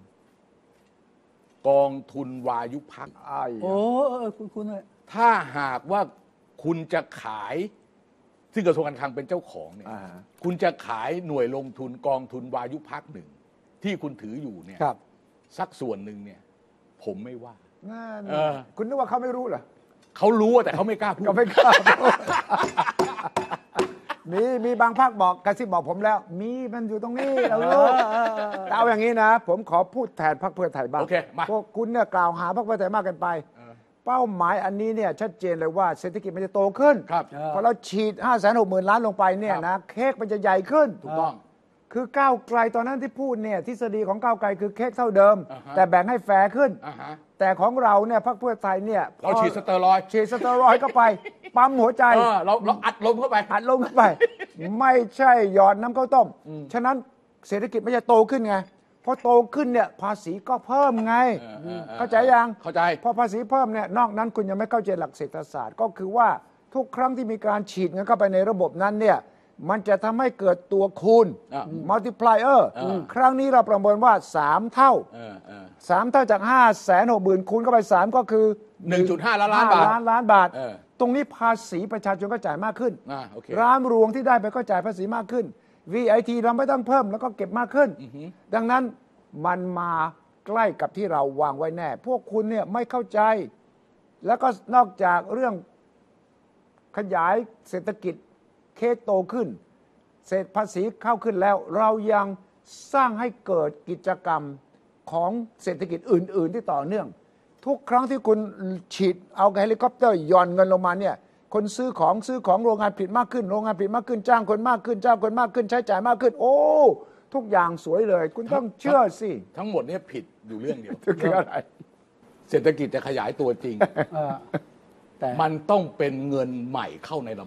กองทุนวายุพักโอ้คุณคุณถ้าหากว่าคุณจะขายซึ่งกระทรวงการคลังเป็นเจ้าของเนี่ยคุณจะขายหน่วยลงทุนกองทุนวายุพักหนึ่งที่คุณถืออยู่เนี่ยสักส่วนหนึ่งเนี่ยผมไม่ว่าคุณนึกว่าเขาไม่รู้เหรอเขารู้แต่เขาไม่กล้าพูดเขาไม่กล้ามีมีบางภาคบอกกระซิบบอกผมแล้วมีมันอยู่ตรงนี้เรารู้เอาอย่างนี้นะผมขอพูดแทนพรรคเพื่อไทยบ้างพวกคุณเนี่ยกล่าวหาพรรคเพื่อไทยมากเกินไปเป้าหมายอันนี้เนี่ยชัดเจนเลยว่าเศรษฐกิจมันจะโตขึ้นพอเราฉีดห้าแสนหกหมื่นล้านลงไปเนี่ยนะเค้กมันจะใหญ่ขึ้นถูกต้องคือก้าวไกลตอนนั้นที่พูดเนี่ยทฤษฎีของก้าวไกลคือเค้กเท่าเดิม uh-huh. แต่แบ่งให้แฟร์ขึ้น uh-huh. แต่ของเราเนี่ยพรรคเพื่อไทยเนี่ยเราฉีดสเตียรอยด์ฉีดสเตียรอยด์เข้าไปปั๊มหัวใจเราเราอัดลมเข้าไปอัดลมเข้าไป ไม่ใช่หยอดน้ำข้าวต้มฉะนั้นเศรษฐกิจมันจะโตขึ้นไงพอโตขึ้นเนี่ยภาษีก็เพิ่มไงเข้าใจยังเข้าใจพอภาษีเพิ่มเนี่ยนอกนั้นคุณยังไม่เข้าใจหลักเศรษฐศาสตร์ก็คือว่าทุกครั้งที่มีการฉีดเงินเข้าไปในระบบนั้นเนี่ยมันจะทำให้เกิดตัวคูณ multiplier ครั้งนี้เราประเมินว่าสามเท่าสามเท่าจากห้าแสนหกหมื่นคูณเข้าไปสามก็คือหนึ่งจุดห้า ล้านล้านบาทล้านล้านบาทตรงนี้ภาษีประชาชนก็จ่ายมากขึ้นร้านรวงที่ได้ไปก็จ่ายภาษีมากขึ้น วี ไอ ที เราไม่ต้องเพิ่มแล้วก็เก็บมากขึ้นดังนั้นมันมาใกล้กับที่เราวางไว้แน่พวกคุณเนี่ยไม่เข้าใจแล้วก็นอกจากเรื่องขยายเศรษฐกิจเค้กโตขึ้นเศษภาษีเข้าขึ้นแล้วเรายังสร้างให้เกิดกิจกรรมของเศรษฐกิจอื่นๆที่ต่อเนื่องทุกครั้งที่คุณฉีดเอาเฮลิคอปเตอร์ย่อนเงินลงมาเนี่ยคนซื้อของซื้อของโรงงานผลิตมากขึ้นโรงงานผลิตมากขึ้นจ้างคนมากขึ้นจ้างคนมากขึ้นใช้จ่ายมากขึ้นโอ้ทุกอย่างสวยเลยคุณต้องเชื่อสิทั้งหมดนี้ผิดอยู่เรื่องเดียวคืออะไรเศรษฐกิจจะขยายตัวจริงแต่มันต้องเป็นเงินใหม่เข้าในระบบ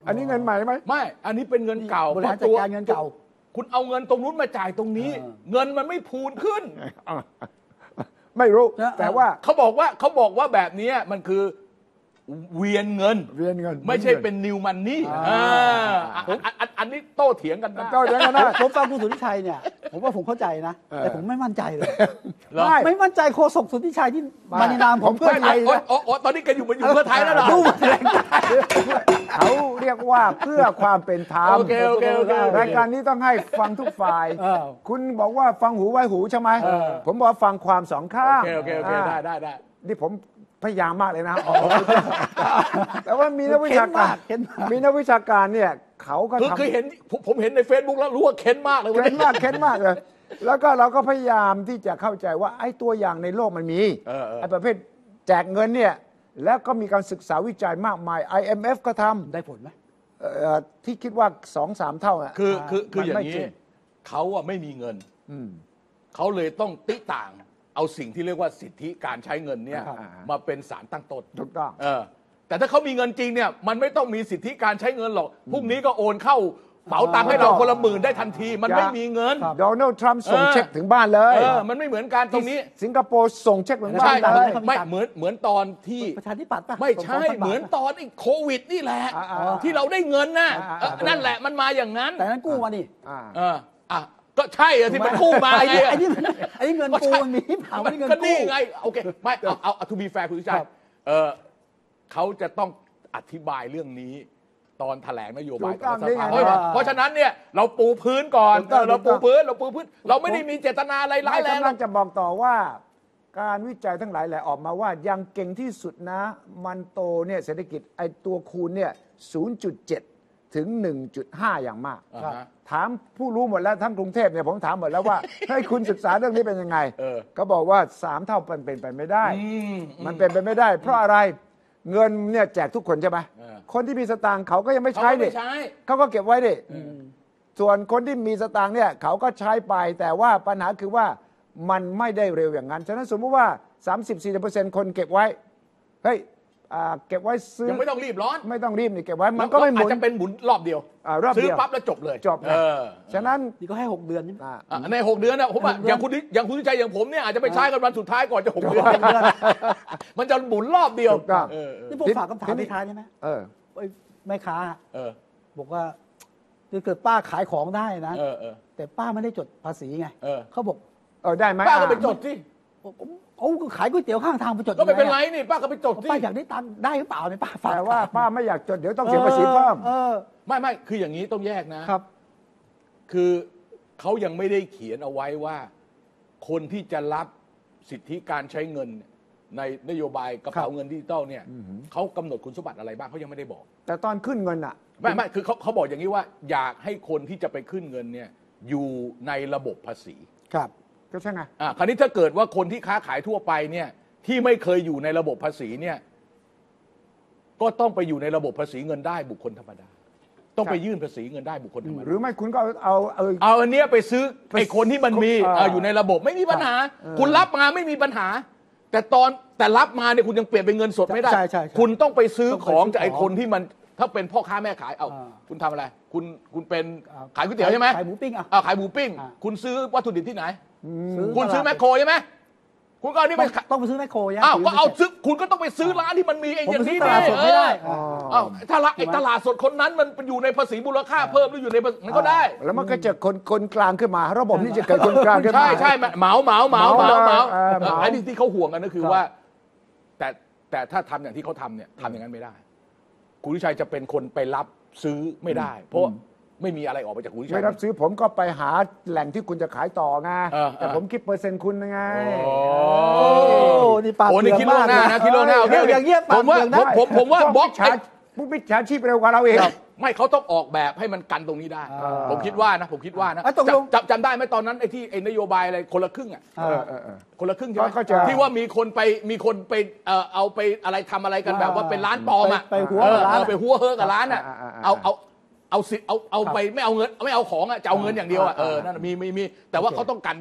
อันนี้เงินใหม่ไหมไม่อันนี้เป็นเงินเก่าบริหารจัดการเงินเก่าคุณเอาเงินตรงนู้นมาจ่ายตรงนี้เงินมันไม่พูนขึ้นไม่รู้แต่ว่าเขาบอกว่าเขาบอกว่าแบบนี้มันคือเวียนเงินเวียนเงินไม่ใช่เป็นนิวมันนี่อันนี้โต้เถียงกันได้โต้เถียงกันได้ผมฟังคุณสุทธิชัยเนี่ยผมว่าผมเข้าใจนะแต่ผมไม่มั่นใจเลยไม่มั่นใจโฆษกสุทธิชัยที่มาในนามผมเพื่อไทยนะอ๋อตอนนี้แกอยู่มันอยู่เพื่อไทยแล้วเหรอดูแถลงเขาเรียกว่าเพื่อความเป็นธรรมรายการนี้ต้องให้ฟังทุกฝ่ายคุณบอกว่าฟังหูไว้หูใช่ไหมผมบอกฟังความสองข้างโอเคโอเคได้ได้ได้นี่ผมพยายามมากเลยนะแต่ว่ามีนักวิชาการมีนักวิชาการเนี่ยเขาก็ทำคือเห็นผมเห็นใน Facebook แล้วรู้ว่าเค้นมากเลยเค้นมากเค้นมากเลยแล้วก็เราก็พยายามที่จะเข้าใจว่าไอ้ตัวอย่างในโลกมันมีไอ้ประเภทแจกเงินเนี่ยแล้วก็มีการศึกษาวิจัยมากมาย ไอ เอ็ม เอฟ ก็ทำได้ผลไหมที่คิดว่า สองสาม เท่าอ่ะคือคือคืออย่างนี้เขาอะไม่มีเงินเขาเลยต้องติต่างเอาสิ่งที่เรียกว่าสิทธิการใช้เงินเนี่ยมาเป็นสารตั้งต้นถูกต้องเออแต่ถ้าเขามีเงินจริงเนี่ยมันไม่ต้องมีสิทธิการใช้เงินหรอกพรุ่งนี้ก็โอนเข้าเป๋าตังค์ให้เราคนละหมื่นได้ทันทีมันไม่มีเงินโดนัลด์ทรัมป์ส่งเช็คถึงบ้านเลยเออมันไม่เหมือนกันตรงนี้สิงคโปร์ส่งเช็คถึงบ้านเลยไม่เหมือนเหมือนตอนที่ประชาธิปัตย์ไม่ใช่เหมือนตอนไอ้โควิดนี่แหละที่เราได้เงินน่ะนั่นแหละมันมาอย่างนั้นแต่นั้นกู้มานี่เอออ่ะก็ใช่อะที่มันกู้มาไงไอ้นี่ไอ้เงินกู้มันมีเผาไม่เงินกู้ก็นี่ไงโอเคไม่เอาเอาเอาทูบีแฟร์คุณชัยเออเขาจะต้องอธิบายเรื่องนี้ตอนแถลงนโยบายต่อสภาเพราะฉะนั้นเนี่ยเราปูพื้นก่อนเราปูพื้นเราปูพื้นเราไม่ได้มีเจตนาอะไรร้ายแรงกำลังจะบอกต่อว่าการวิจัยทั้งหลายแหละออกมาว่ายังเก่งที่สุดนะมันโตเนี่ยเศรษฐกิจไอตัวคูณเนี่ย ศูนย์จุดเจ็ด ถึง หนึ่งจุดห้า อย่างมากถามผู้รู้หมดแล้วทั้งกรุงเทพเนี่ยผมถามหมดแล้วว่าให้คุณศึกษาเรื่องนี้เป็นยังไงก็บอกว่าสามเท่ามันเป็นไปไม่ได้มันเป็นไปไม่ได้เพราะอะไรเงินเนี่ยแจกทุกคนใช่ไหมคนที่มีสตางค์เขาก็ยังไม่ใช้ดิเขาก็เก็บไว้ดิส่วนคนที่มีสตางค์เนี่ยเขาก็ใช้ไปแต่ว่าปัญหาคือว่ามันไม่ได้เร็วอย่างนั้นฉะนั้นสมมติว่า สามสิบถึงสี่สิบเปอร์เซ็นต์ คนเก็บไว้เฮ้ยเก็บไว้ซื้อยังไม่ต้องรีบร้อนไม่ต้องรีบนี่เก็บไว้มันก็ไม่หมุนอาจจะเป็นหมุนรอบเดียวซื้อปั๊บแล้วจบเลยจบฉะนั้นนี่ก็ให้หกเดือนนี่ในหกเดือนนะผมว่าอย่างคุณอย่างคุณใจอย่างผมเนี่ยอาจจะไปใช้กันวันสุดท้ายก่อนจะหกเดือนมันจะหมุนรอบเดียวนี่ผมฝากคำถามไม่ค้าใช่ไหมไม่ค้าบอกว่าถ้าเกิดป้าขายของได้นะแต่ป้าไม่ได้จดภาษีไงเขาบอกเออได้ไหมป้าก็ไปจดสิโอ้ขายก๋วยเตี๋ยวข้างทางไปจดก็ไม่เป็นไรนี่ป้าก็ไปจดสิป้าอยากได้ตังค์ได้หรือเปล่าเนี่ยป้าแต่ว่าป้าไม่อยากจดเดี๋ยวต้องเสียภาษีเพิ่มไม่ไม่คืออย่างนี้ต้องแยกนะครับคือเขายังไม่ได้เขียนเอาไว้ว่าคนที่จะรับสิทธิการใช้เงินในนโยบายกระเป๋าเงินดิจิตอลเนี่ยเขากำหนดคุณสมบัติอะไรบ้างเขายังไม่ได้บอกแต่ตอนขึ้นเงินอ่ะไม่ไม่คือเขาเขาบอกอย่างนี้ว่าอยากให้คนที่จะไปขึ้นเงินเนี่ยอยู่ในระบบภาษีครับก็ใช่ไงอ่าคราวนี้ถ้าเกิดว่าคนที่ค้าขายทั่วไปเนี่ยที่ไม่เคยอยู่ในระบบภาษีเนี่ยก็ต้องไปอยู่ในระบบภาษีเงินได้บุคคลธรรมดาต้องไปยื่นภาษีเงินได้บุคคลธรรมดาหรือไม่คุณก็เอาเอาเอาอันเนี้ยไปซื้อไอ้คนที่มันมีอยู่ในระบบไม่มีปัญหาคุณรับมาไม่มีปัญหาแต่ตอนแต่รับมาเนี่ยคุณยังเปลี่ยนเป็นเงินสดไม่ได้คุณต้องไปซื้อของจากไอ้คนที่มันถ้าเป็นพ่อค้าแม่ขายเอาคุณทำอะไรคุณคุณเป็นขายก๋วยเตี๋ยวใช่ไหมขายหมูปิ้งอ่ะขายหมูปิ้งคุณซื้อวัตถุดิบที่ไหนคุณซื้อแมคโครใช่ไหมคุณก็นี่ไปต้องไปซื้อแมคโครใช่อ้าวก็เอาซื้อคุณก็ต้องไปซื้อร้านที่มันมีไอ้อย่างนี้ตลาดสดไม่ได้อ้าวถ้าไอ้ตลาดสดคนนั้นมันอยู่ในภาษีมูลค่าเพิ่มหรืออยู่ในมันก็ได้แล้วมันก็จะคนคนกลางขึ้นมาระบบนี้จะเกิดคนกลางขึ้นมาใช่ใช่เหมาเหมาเหมาเหมาเหมาไอ้ที่เขาห่วงกันก็คือว่าแต่แต่ถ้าทำอย่างที่เขาทำเนี่ยทำอย่างนั้นไม่ได้คุณวิชัยจะเป็นคนไปรับซื้อไม่ได้เพราะไม่มีอะไรออกไปจากคุณวิชัยไม่รับซื้อผมก็ไปหาแหล่งที่คุณจะขายต่อไงแต่ผมคิดเปอร์เซ็นต์คุณไงโอ้นี่ปากเถื่อนคิดล่วงหน้านะคิดล่วงหน้าอย่างเงี้ยผมว่าผมผมว่าบล็อกผู้มิจฉาชีพเร็วกว่าเราเองไม่เขาต้องออกแบบให้มันกันตรงนี้ได้ผมคิดว่านะผมคิดว่านะจำจำได้ไหมตอนนั้นไอ้ที่ไอ้นโยบายอะไรคนละครึ่งอ่ะคนละครึ่งใช่ไหมที่ว่ามีคนไปมีคนไปเอาไปอะไรทำอะไรกันแบบว่าเป็นร้านปลอมอ่ะไปหัวร้านไปหัวเฮอกับร้านอ่ะเอาเอาเอาสิเอาเอาไปไม่เอาเงินไม่เอาของอ่ะจะเอาเงินอย่างเดียวอ่ะเออนั่นมีมีมีแต่ว่าเขาต้องกันได้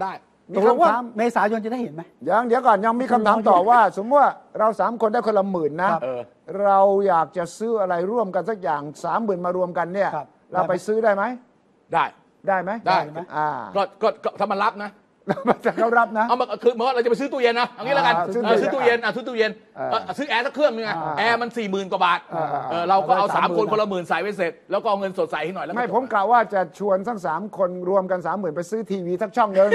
ตกลงว่าเมษายนจะได้เห็นไหมยังเดี๋ยวก่อนยังมีคำถามต่อว่า สมมติว่าเราสามคนได้คนละหมื่นนะเราอยากจะซื้ออะไรร่วมกันสักอย่างสามหมื่นมารวมกันเนี่ยเราไปซื้อได้ไหมได้ได้ไหมได้อ่าก็ก็ถ้ามันรับนะเขารับนะเอามาคือเมื่อเราจะไปซื้อตู้เย็นนะอย่างนี้แล้วกันซื้อตู้เย็นอ่ะซื้อตู้เย็นซื้อแอร์สักเครื่องนึงอ่ะแอร์มันสี่หมื่นกว่าบาทเราก็เอาสามคนคนละหมื่นใส่ไว้เสร็จแล้วก็เอาเงินสดใส่ให้หน่อยแล้วไม่ผมกล่าวว่าจะชวนทั้งสามคนรวมกันสามหมื่นไปซื้อทีวีทั้งช่องนึง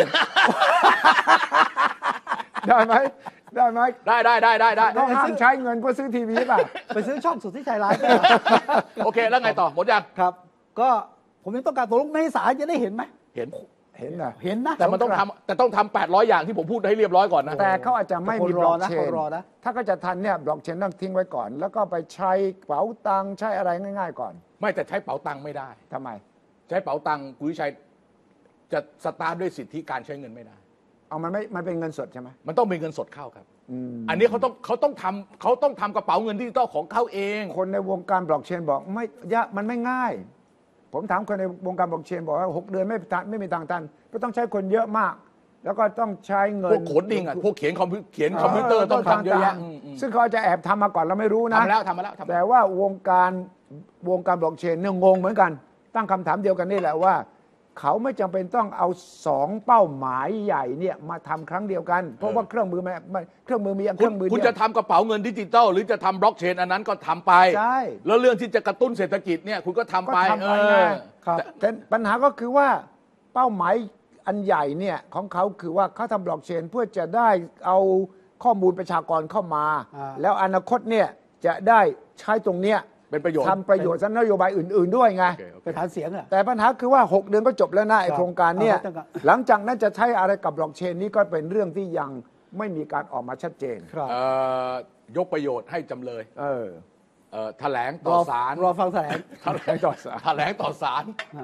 ได้ไหมได้ไหมได้ได้ได้ได้ได้ต้องห้ามใช้เงินเพื่อซื้อทีวีป่ะไปซื้อช่องสุดที่ชัยร้ายโอเคแล้วไงต่อหมดยังครับก็ผมยังต้องการตกลงเมษาจะได้เห็นไหมเห็นเห็นนะเห็นนะแต่มันต้องทำแต่ต้องทำแปดร้อยอย่างที่ผมพูดให้เรียบร้อยก่อนนะแต่เขาอาจจะไม่มีบล็อกเชนถ้าก็จะทันเนี่ยบล็อกเชนต้องทิ้งไว้ก่อนแล้วก็ไปใช้เป๋าตังค์ใช้อะไรง่ายๆก่อนไม่แต่ใช้เป๋าตังค์ไม่ได้ทำไมใช้เป๋าตังค์คุณวิชัยจะสตาร์ทด้วยสิทธิการใช้เงินไม่ได้เอามันไม่มันเป็นเงินสดใช่ไหมมันต้องเป็นเงินสดเข้าครับอันนี้เขาต้องเขาต้องทำเขาต้องทำกระเป๋าเงินดิจิตอลของเขาเองคนในวงการบล็อกเชนบอกไม่ยะมันไม่ง่ายผมถามคนในวงการบล็อกเชนบอกว่าหกเดือนไม่ไม่มีทางตันก็ต้องใช้คนเยอะมากแล้วก็ต้องใช้เงินพวกโคดดิ้งอ่ะพวกเขียนคอมพิวเขียนคอมพิวเตอร์ต้องทำเยอะแยะซึ่งเขาจะแอบทำมาก่อนเราไม่รู้นะทำแล้วทำมาแล้วแต่ว่าวงการวงการบล็อกเชนเนี่ยงงเหมือนกันตั้งคำถามเดียวกันนี่แหละว่าเขาไม่จำเป็นต้องเอาสองเป้าหมายใหญ่เนี่ยมาทำครั้งเดียวกันเพราะว่าเครื่องมือมันเครื่องมือมีเครื่องมือคุณจะทำกระเป๋าเงินดิจิตอลหรือจะทำบล็อกเชนอันนั้นก็ทำไปใช่แล้วเรื่องที่จะกระตุ้นเศรษฐกิจเนี่ยคุณก็ทำไปเออแต่ปัญหาก็คือว่าเป้าหมายอันใหญ่เนี่ยของเขาคือว่าเขาทำบล็อกเชนเพื่อจะได้เอาข้อมูลประชากรเข้ามาแล้วอนาคตเนี่ยจะได้ใช้ตรงเนี้ยเป็นประโยชน์ทำประโยชน์นโยบายอื่นๆด้วยไงเป็นฐานเสียงอะแต่ปัญหาคือว่าหกเดือนก็จบแล้วนะไอโครงการเนี่ยหลังจากนั้นจะใช้อะไรกับบล็อกเชนนี้ก็เป็นเรื่องที่ยังไม่มีการออกมาชัดเจนยกประโยชน์ให้จำเลยเออแถลงต่อศาลรอฟังแถลงแถลงต่อศาลแถลงต่อศาล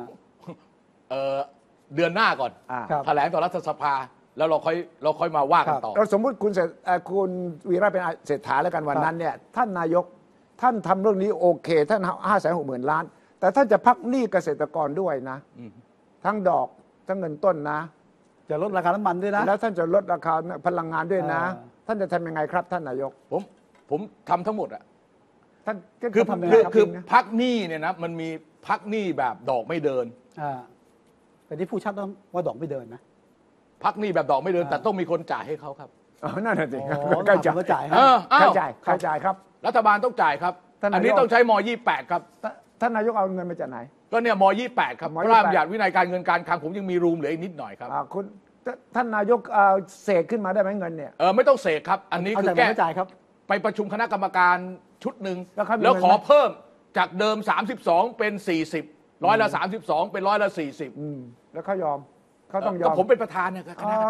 เดือนหน้าก่อนแถลงต่อรัฐสภาแล้วเราค่อยเราค่อยมาว่ากันต่อเราสมมติคุณเศรษฐคุณวีระเป็นเศรษฐาแล้วกันวันนั้นเนี่ยท่านนายกท่านทำเรื่องนี้โอเคท่านห้าแสนหกหมื่นล้านแต่ท่านจะพักหนี้เกษตรกรด้วยนะทั้งดอกทั้งเงินต้นนะจะลดราคาน้ำมันด้วยนะแล้วท่านจะลดราคาพลังงานด้วยนะท่านจะทำยังไงครับท่านนายกผมผมทำทั้งหมดอะท่านคือคือคือพักหนี้เนี่ยนะมันมีพักหนี้แบบดอกไม่เดินอ่าแต่ที่ผู้ชัดต้องว่าดอกไม่เดินนะพักหนี้แบบดอกไม่เดินแต่ต้องมีคนจ่ายให้เขาครับอ๋อนั่นแหละสิเข้าใจเข้าใจเข้าใจครับรัฐบาลต้องจ่ายครับอันนี้ต้องใช้ม.ยี่สิบแปดครับท่านนายกเอาเงินมาจากไหนก็เนี่ยม.ยี่สิบแปดครับพระราชบัญญัติวินัยการเงินการคลังผมยังมีรูมเหลืออีกนิดหน่อยครับคุณท่านนายกเสกขึ้นมาได้ไหมเงินเนี่ยเออไม่ต้องเสกครับอันนี้คือแก้จ่ายครับไปประชุมคณะกรรมการชุดหนึ่งแล้วขอเพิ่มจากเดิมสามสิบสองเป็นสี่สิบร้อยละสามสิบสองเป็นร้อยละสี่สิบแล้วเขายอมเขาต้องยอมผมเป็นประธานเนี่ยคณะ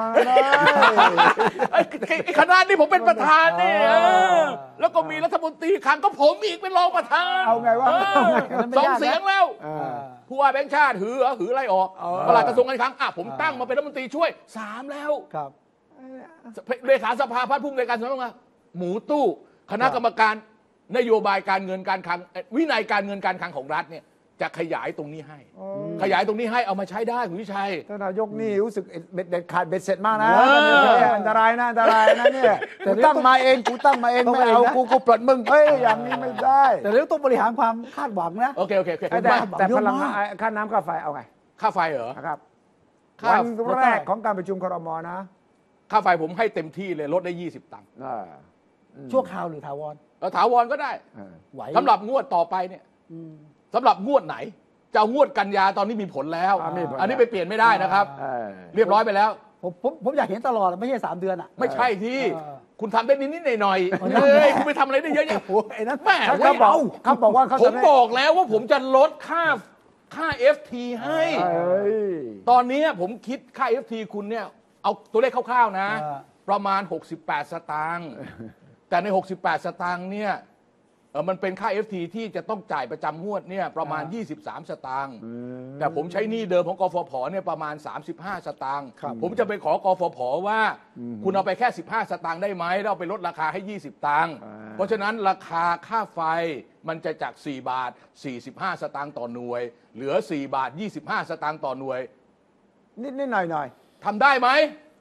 คณะนี่ผมเป็นประธานนี่แล้วก็มีรัฐมนตรีคลังก็ผมอีกเป็นรองประธานเอาไงวะสองเสียงแล้วผู้ว่าแบงค์ชาติหือหือไล่ออกปลัดกระทรวงการคลังอ่ะผมตั้งมาเป็นรัฐมนตรีช่วยสามแล้วครับเลขาสภาพัฒน์ผู้อำนวยการสำนักงานหมูตู้คณะกรรมการนโยบายการเงินการคลังวินัยการเงินการคลังของรัฐเนี่ยจะขยายตรงนี้ให้ขยายตรงนี้ให้เอามาใช้ได้คุณวิชัยท่านนายกนี่รู้สึกเด็ดขาดเบ็ดเสร็จมากนะอันตรายนะอันตรายนะเนี่ยกูตั้งมาเองกูตั้งมาเองไม่เอากูกูปลดมึงเฮ้ยอย่างนี้ไม่ได้แต่เรื่องต้องบริหารความคาดหวังนะโอเคโอเคแต่แต่พลังค่าน้ำค่าไฟเอาไงค่าไฟเหรอครับวันแรกของการประชุมครม.นะค่าไฟผมให้เต็มที่เลยลดได้ยี่สิบตังค์ชั่วคราวหรือถาวรถาวรก็ได้สำหรับงวดต่อไปเนี่ยสำหรับงวดไหนจะงวดกันยาตอนนี้มีผลแล้วอันนี้ไปเปลี่ยนไม่ได้นะครับเรียบร้อยไปแล้วผมผมผมอยากเห็นตลอดไม่ใช่สามเดือนอ่ะไม่ใช่ที่คุณทำได้นิดๆหน่อยๆเฮ้ยคุณไปทำอะไรได้เยอะแยะไอ้นั่นแม่เขาบอกเขาบอกว่าผมบอกแล้วว่าผมจะลดค่าค่า เอฟ ที ให้ตอนนี้ผมคิดค่า เอฟ ที คุณเนี่ยเอาตัวเลขคร่าวๆนะประมาณหกสิบแปดสตางค์แต่ในหกสิบแปดสตางค์เนี่ยเออมันเป็นค่า เอฟ ที ที่จะต้องจ่ายประจำงวดเนี่ยประมาณยี่สิบสามสตางค์แต่ผมใช้หนี้เดิมของกฟผเนี่ยประมาณสามสิบห้าสตางค์ผมจะไปขอกฟผว่าคุณเอาไปแค่สิบห้าสตางค์ได้ไหมแล้วเอาไปลดราคาให้ยี่สิบตังค์เพราะฉะนั้นราคาค่าไฟมันจะจากสี่บาทสี่สิบห้าสตางค์ต่อหน่วยเหลือสี่บาทยี่สิบห้าสตางค์ต่อหน่วยนิดๆหน่อยๆทำได้ไหม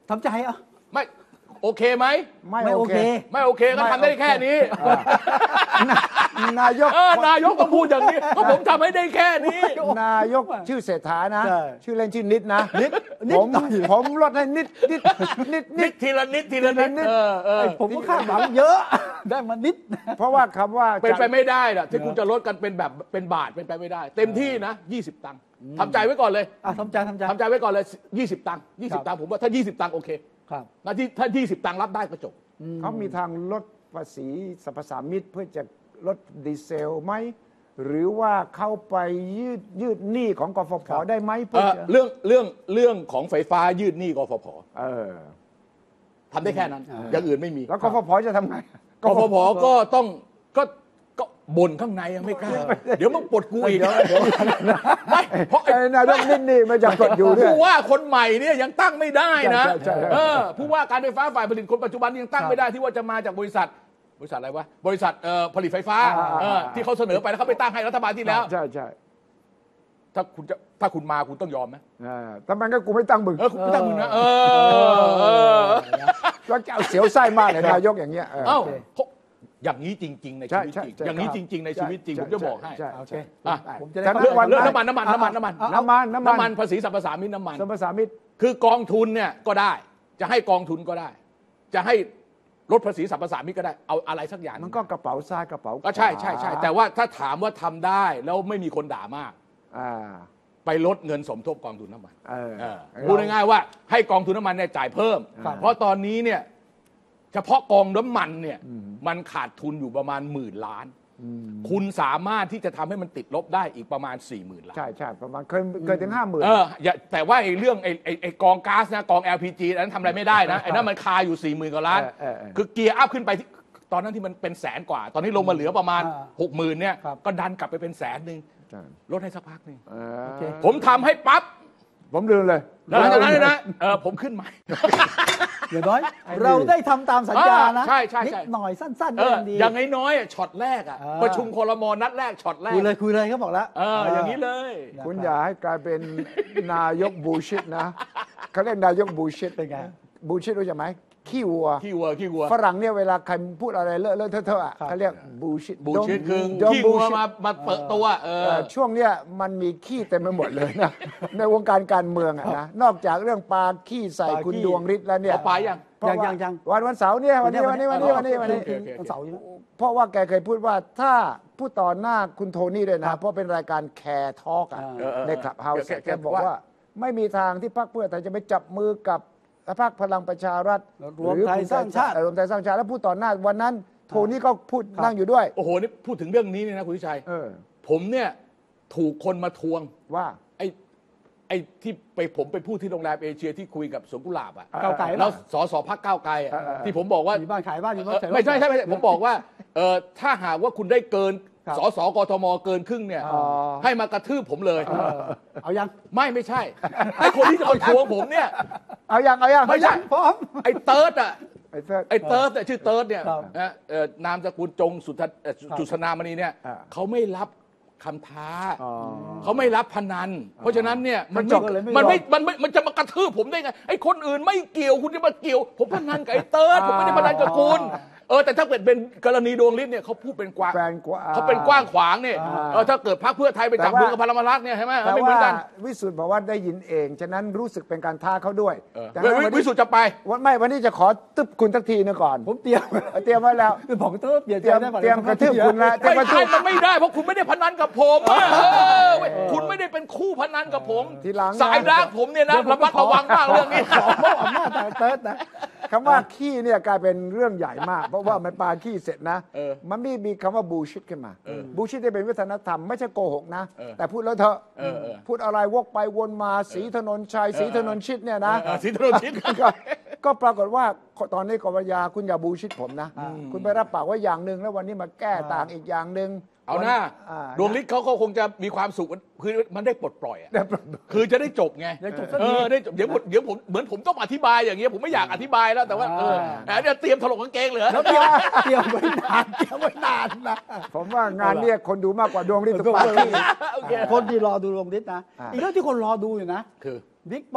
ทำใจอ่ะไม่โอเคไหมไม่โอเคไม่โอเคก็ทำได้แค่นี้นายกนายกต้องพูดอย่างนี้ก็ผมทำให้ได้แค่นี้นายกชื่อเศรษฐานะชื่อเล่นชื่อนิดนะนิดผมผมลดให้นิดนิดนิดนิดทีละนิดทีละนิดผมก็คาดหวังเยอะได้มานิดเพราะว่าคำว่าเป็นไปไม่ได้ล่ะที่คุณจะลดกันเป็นแบบเป็นบาทเป็นไปไม่ได้เต็มที่นะยี่สิบตังค์ทำใจไว้ก่อนเลยทำใจทำใจทำใจไว้ก่อนเลยยี่สิบตังค์ยี่สิบตังค์ผมว่าถ้ายี่สิบตังค์โอเคครับนะที่ถ้ายี่สิบตังค์รับได้ก็จบเขามีทางลดภาษีสรรพสามิตเพื่อจะลดดีเซลไหมหรือว่าเข้าไปยืดยืดหนี้ของกฟผ.ได้ไหมเพื่อเรื่องเรื่องเรื่องของไฟฟ้ายืดหนี้กฟผ.ทำได้แค่นั้นอย่างอื่นไม่มีแล้วกฟผ.จะทำไงกฟผ.ก็ต้องก็ก็บ่นข้างในไม่กล้าเดี๋ยวมึงปลดกูอีกไม่เพราะไอ้นายกนิดนี่มันจะปลดอยู่ด้วยผู้ว่าคนใหม่เนี่ยยังตั้งไม่ได้นะเออผู้ว่าการไฟฟ้าฝ่ายผลิตคนปัจจุบันยังตั้งไม่ได้ที่ว่าจะมาจากบริษัทบริษัทอะไรวะบริษัทผลิตไฟฟ้าที่เขาเสนอไปแล้วเขาไปตั้งให้รัฐบาลที่แล้วใช่ใช่ถ้าคุณจะถ้าคุณมาคุณต้องยอมไหมทำไมก็กูไม่ตั้งมึงเออกูไม่ตั้งมึงนะเออแล้วจะเอาเสียวไส้มากเลยนายกอย่างเงี้ยเอ้าอย่างนี้จริงๆในชีวิตจริงอย่างนี้จริงๆในชีวิตจริงผมจะบอกให้โอเคผมจะได้เรื่องน้ำมันน้ำมันน้ำมันน้ำมันน้ำมันน้ำมันภาษีสรรพสามิตน้ำมันสรรพสามิตคือกองทุนเนี่ยก็ได้จะให้กองทุนก็ได้จะให้ลดภาษีสรรพสามิตก็ได้เอาอะไรสักอย่างมันก็กระเป๋าซ้ายกระเป๋าก็ใช่ใช่ใช่แต่ว่าถ้าถามว่าทำได้แล้วไม่มีคนด่ามากไปลดเงินสมทบกองทุนน้ำมันพูดง่ายๆว่าให้กองทุนน้ำมันเนี่ยจ่ายเพิ่มเพราะตอนนี้เนี่ยเฉพาะกองน้ำมันเนี่ยมันขาดทุนอยู่ประมาณหมื่นล้านคุณสามารถที่จะทำให้มันติดลบได้อีกประมาณสี่หมื่นล้านใช่ใช่ประมาณเคยเคยถึงห้าหมื่นเออแต่ว่าไอ้เรื่องไอ้ไอ้ไอ้กองก๊าซนะกอง แอล พี จี นั้นทำอะไรไม่ได้นะไอ้นั่นมันคาอยู่สี่หมื่นกว่าล้านคือเกียร์อัพขึ้นไปตอนนั้นที่มันเป็นแสนกว่าตอนนี้ลงมาเหลือประมาณหกหมื่นเนี่ยก็ดันกลับไปเป็นแสนหนึ่งลดให้สักพักหนึ่งผมทำให้ปั๊บผมลืมเลยแล้วหลังจากนั้นนะเออผมขึ้นใหม่อย่างน้อยเราได้ทำตามสัญญานะใช่ใช่นิดหน่อยสั้นๆก็ยังดีอย่างน้อยๆช็อตแรกอ่ะประชุมครม.นัดแรกช็อตแรกคุยเลยคุยเลยเขาบอกแล้วเอออย่างนี้เลยคุณอย่าให้กลายเป็นนายกบูชิตนะเขาเรียกนายกบูชิตเป็นไงบูชิตรู้จักไหมขี้วัวขี้วัวขี้วัวฝรั่งเนี่ยเวลาใครพูดอะไรเลอะเลอะเทอะๆเขาเรียกบูชิตบูชิตคือขี้วัวมามาเปิดตัวเออช่วงเนี้ยมันมีขี้เต็มไปหมดเลยนะในวงการการเมืองอ่ะนะนอกจากเรื่องปลาขี้ใส่คุณดวงฤทธิ์แล้วเนี่ยปลายังยังยังยังวันวันเสาร์เนี่ยวันนี้วันนี้วันนี้วันนี้วันนี้วันเสาร์เพราะว่าแกเคยพูดว่าถ้าพูดต่อหน้าคุณโทนี่ด้วยนะเพราะเป็นรายการแคร์ทอล์กในคลับเฮาส์แกบอกว่าไม่มีทางที่พรรคเพื่อไทยจะไปจับมือกับพรรคพลังประชารัฐรวมไทยสร้างชาติรวมไทยสร้างชาติแล้วพูดต่อหน้าวันนั้นโทนี่ก็พูดนั่งอยู่ด้วยโอ้โหนี่พูดถึงเรื่องนี้เนี่ยนะคุณวิชัยผมเนี่ยถูกคนมาทวงว่าไอ้ไอ้ที่ไปผมไปพูดที่โรงแรมเอเชียที่คุยกับสวนกุหลาบอ่ะก้าวไกลแล้วสสพรรคก้าวไกลที่ผมบอกว่ามีบ้านขายบ้านอยู่ไม่ใช่ใช่ไม่ใช่ผมบอกว่าเออถ้าหากว่าคุณได้เกินสสกทมเกินครึ่งเนี่ยให้มากระทืบผมเลยเอายังไม่ไม่ใช่ไอ้คนที่จะมาทวงผมเนี่ยเอายังเอายังไม่ใช่พร้อมไอ้เติร์ดอ่ะไอ้เติร์ดเนี่ยชื่อเติร์ดเนี่ยนะนามสกุลจงสุทจุษณามณีเนี่ยเขาไม่รับคำท้าเขาไม่รับพนันเพราะฉะนั้นเนี่ยมันมันไม่มันไม่มันจะมากระทืบผมได้ไงไอ้คนอื่นไม่เกี่ยวคุณจะมาเกี่ยวผมพนันกับไอ้เติร์ดผมไม่ได้พนันกับคุณเออแต่ถ้าเกิดเป็นกรณีดวงฤทธิ์เนี่ยเขาพูดเป็นกว้างเขาเป็นกว้างขวางเนี่ยเออถ้าเกิดพรรคเพื่อไทยไปจับมือกับพลังประชารัฐเนี่ยใช่ไหมไม่เหมือนกันวิสุทธ์บอกว่าได้ยินเองฉะนั้นรู้สึกเป็นการท้าเขาด้วยวิสุทธ์จะไปวันไม่วันนี้จะขอตึบคุณสักทีนึงก่อนผมเตรียมเตรียมไว้แล้วคือผมเตรียมเตรียมเตรียมกระทืบคุณแล้วไม่ใช่มันไม่ได้เพราะคุณไม่ได้พนันกับผมคุณไม่ได้เป็นคู่พนันกับผมสายรักผมเนี่ยนะระมัดระวังมากเรื่องนี้ขออำนาจแต่เติร์ดนะคำว่าขี้เนี่ยกลายเป็นเรื่องใหญ่มากเพราะว่ามันปาขี้เสร็จนะมันไม่มีคำว่าบูชิตขึ้นมาบูชิตได้เป็นวัฒนธรรมไม่ใช่โกหกนะแต่พูดแล้วเถอะพูดอะไรวกไปวนมาสีถนนชัยสีถนนชิดเนี่ยนะสีถนนชิดก็ปรากฏว่าตอนนี้กบยาคุณอย่าบูชิตผมนะคุณไปรับปากว่าอย่างหนึ่งแล้ววันนี้มาแก้ต่างอีกอย่างหนึ่งเอาหน้าดวงฤทธิ์เขาเขาคงจะมีความสุขคือมันได้ปลดปล่อยอ่ะคือจะได้จบไงเออได้จบเดี๋ยวเดี๋ยวผมเหมือนผมต้องอธิบายอย่างเงี้ยผมไม่อยากอธิบายแล้วแต่ว่าเออเนี่ยเตรียมถลกกางเกงเหรอเตรียมเตรียมไว้นานเตรียมไว้นานนะผมว่างานเนี้ยคนดูมากกว่าดวงฤทธิ์ทุกปาร์ตี้คนที่รอดูดวงฤทธิ์นะอีกเรื่องที่คนรอดูอยู่นะคือบิ๊กป้อม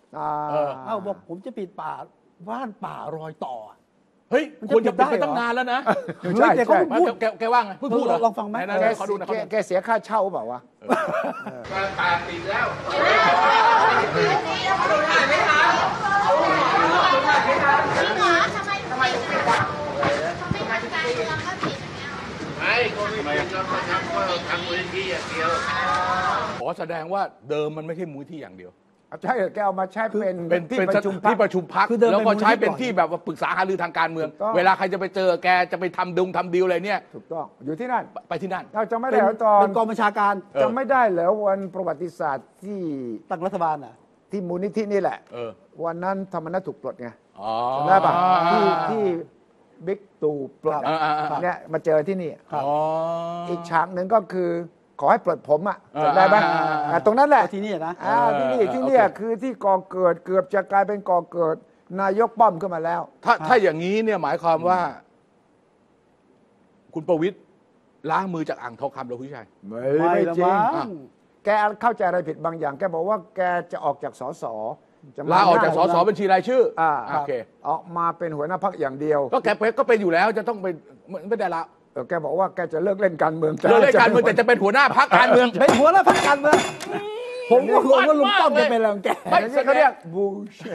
อ่าเออเอ้าบอกผมจะปิดป่าบ้านป่ารอยต่อเฮ้ยมันควรจะปิดจะปิไปดได้เหรอตั้งนานแล้วนะใช่เฮ้ยแต่เขาใช่เพิ่งพูดแกแกว่าไงเพิ่งพูดเหรอลองฟังไหมนๆขอดูหนะแกแกเสียค่าเช่าเปล่าวะขอแสดงว่าเดิมมันไม่ใช่มูลที่อย่างเดียวใช่แกเอามาใช้เป็นเป็นที่เป็นประชุมพรรที่คประชุมพักคือเดิมแล้วก็เป็นมูลใช้ที่เป็นก่อนที่แบบว่าปรึกษาหารือทางการเมืองถูกต้องเวลาใครจะไปเจอแกจะไปทำดุงทำดีลอะไรเนี่ยถูกต้องอยู่ที่นั่นไปที่นั่นเราจะไม่เป็ได้นเหรอตอนเป็นกองบัญชาการเออจะไม่ได้เหรอวันประวัติศาสตร์ที่ตั้งรัฐบาลอ่ะที่มูลนิธินี่แหละเออวันนั้นธรรมนัฐถูกปลดไงอ๋อจำได้ปะที่ที่บิ๊กตู่ปลดอ่าอ่าอ่าเนี่ยมาเจอที่นี่อ๋ออีกฉากหนึ่งก็คือขอให้ปลดผมอ่ะอ่าจำได้ไหมอ่าอ่าอ่าตรงนั้นแหละที่นี่นะอ่าที่นี่เออที่เนี่ยโอเคคือที่ก่อเกิดเกือบจะกลายเป็นก่อเกิดนายกป้อมขึ้นมาแล้วถ้าถ้าอย่างนี้เนี่ยหมายความว่า คุณประวิตรล้างมือจากอ่างทองคำแล้วคุณชัยไม่ไม่ไม่ละจริงมั้งแกเข้าใจอะไรผิดบางอย่าง แกบอกว่าแกจะออกจากสสจะมลาออกจากสสบัญชีรายชื่ออ่าโอเคออกมาเป็นหัวหน้าพรรคอย่างเดียวก็แกเป็นก็เป็นอยู่แล้วจะต้องเป็นไม่ได้ละเออแกบอกว่าแกจะเลิกเล่นการเมืองเลิกเล่นการเมืองแต่จะเป็นหัวหน้าพรรคการเมืองเป็นหัวหน้าพรรคการเมืองผมก็งงว่าลุงป้อมจะเป็นอะไรของแกไม่อย่างนี้เขาเรียกบูเช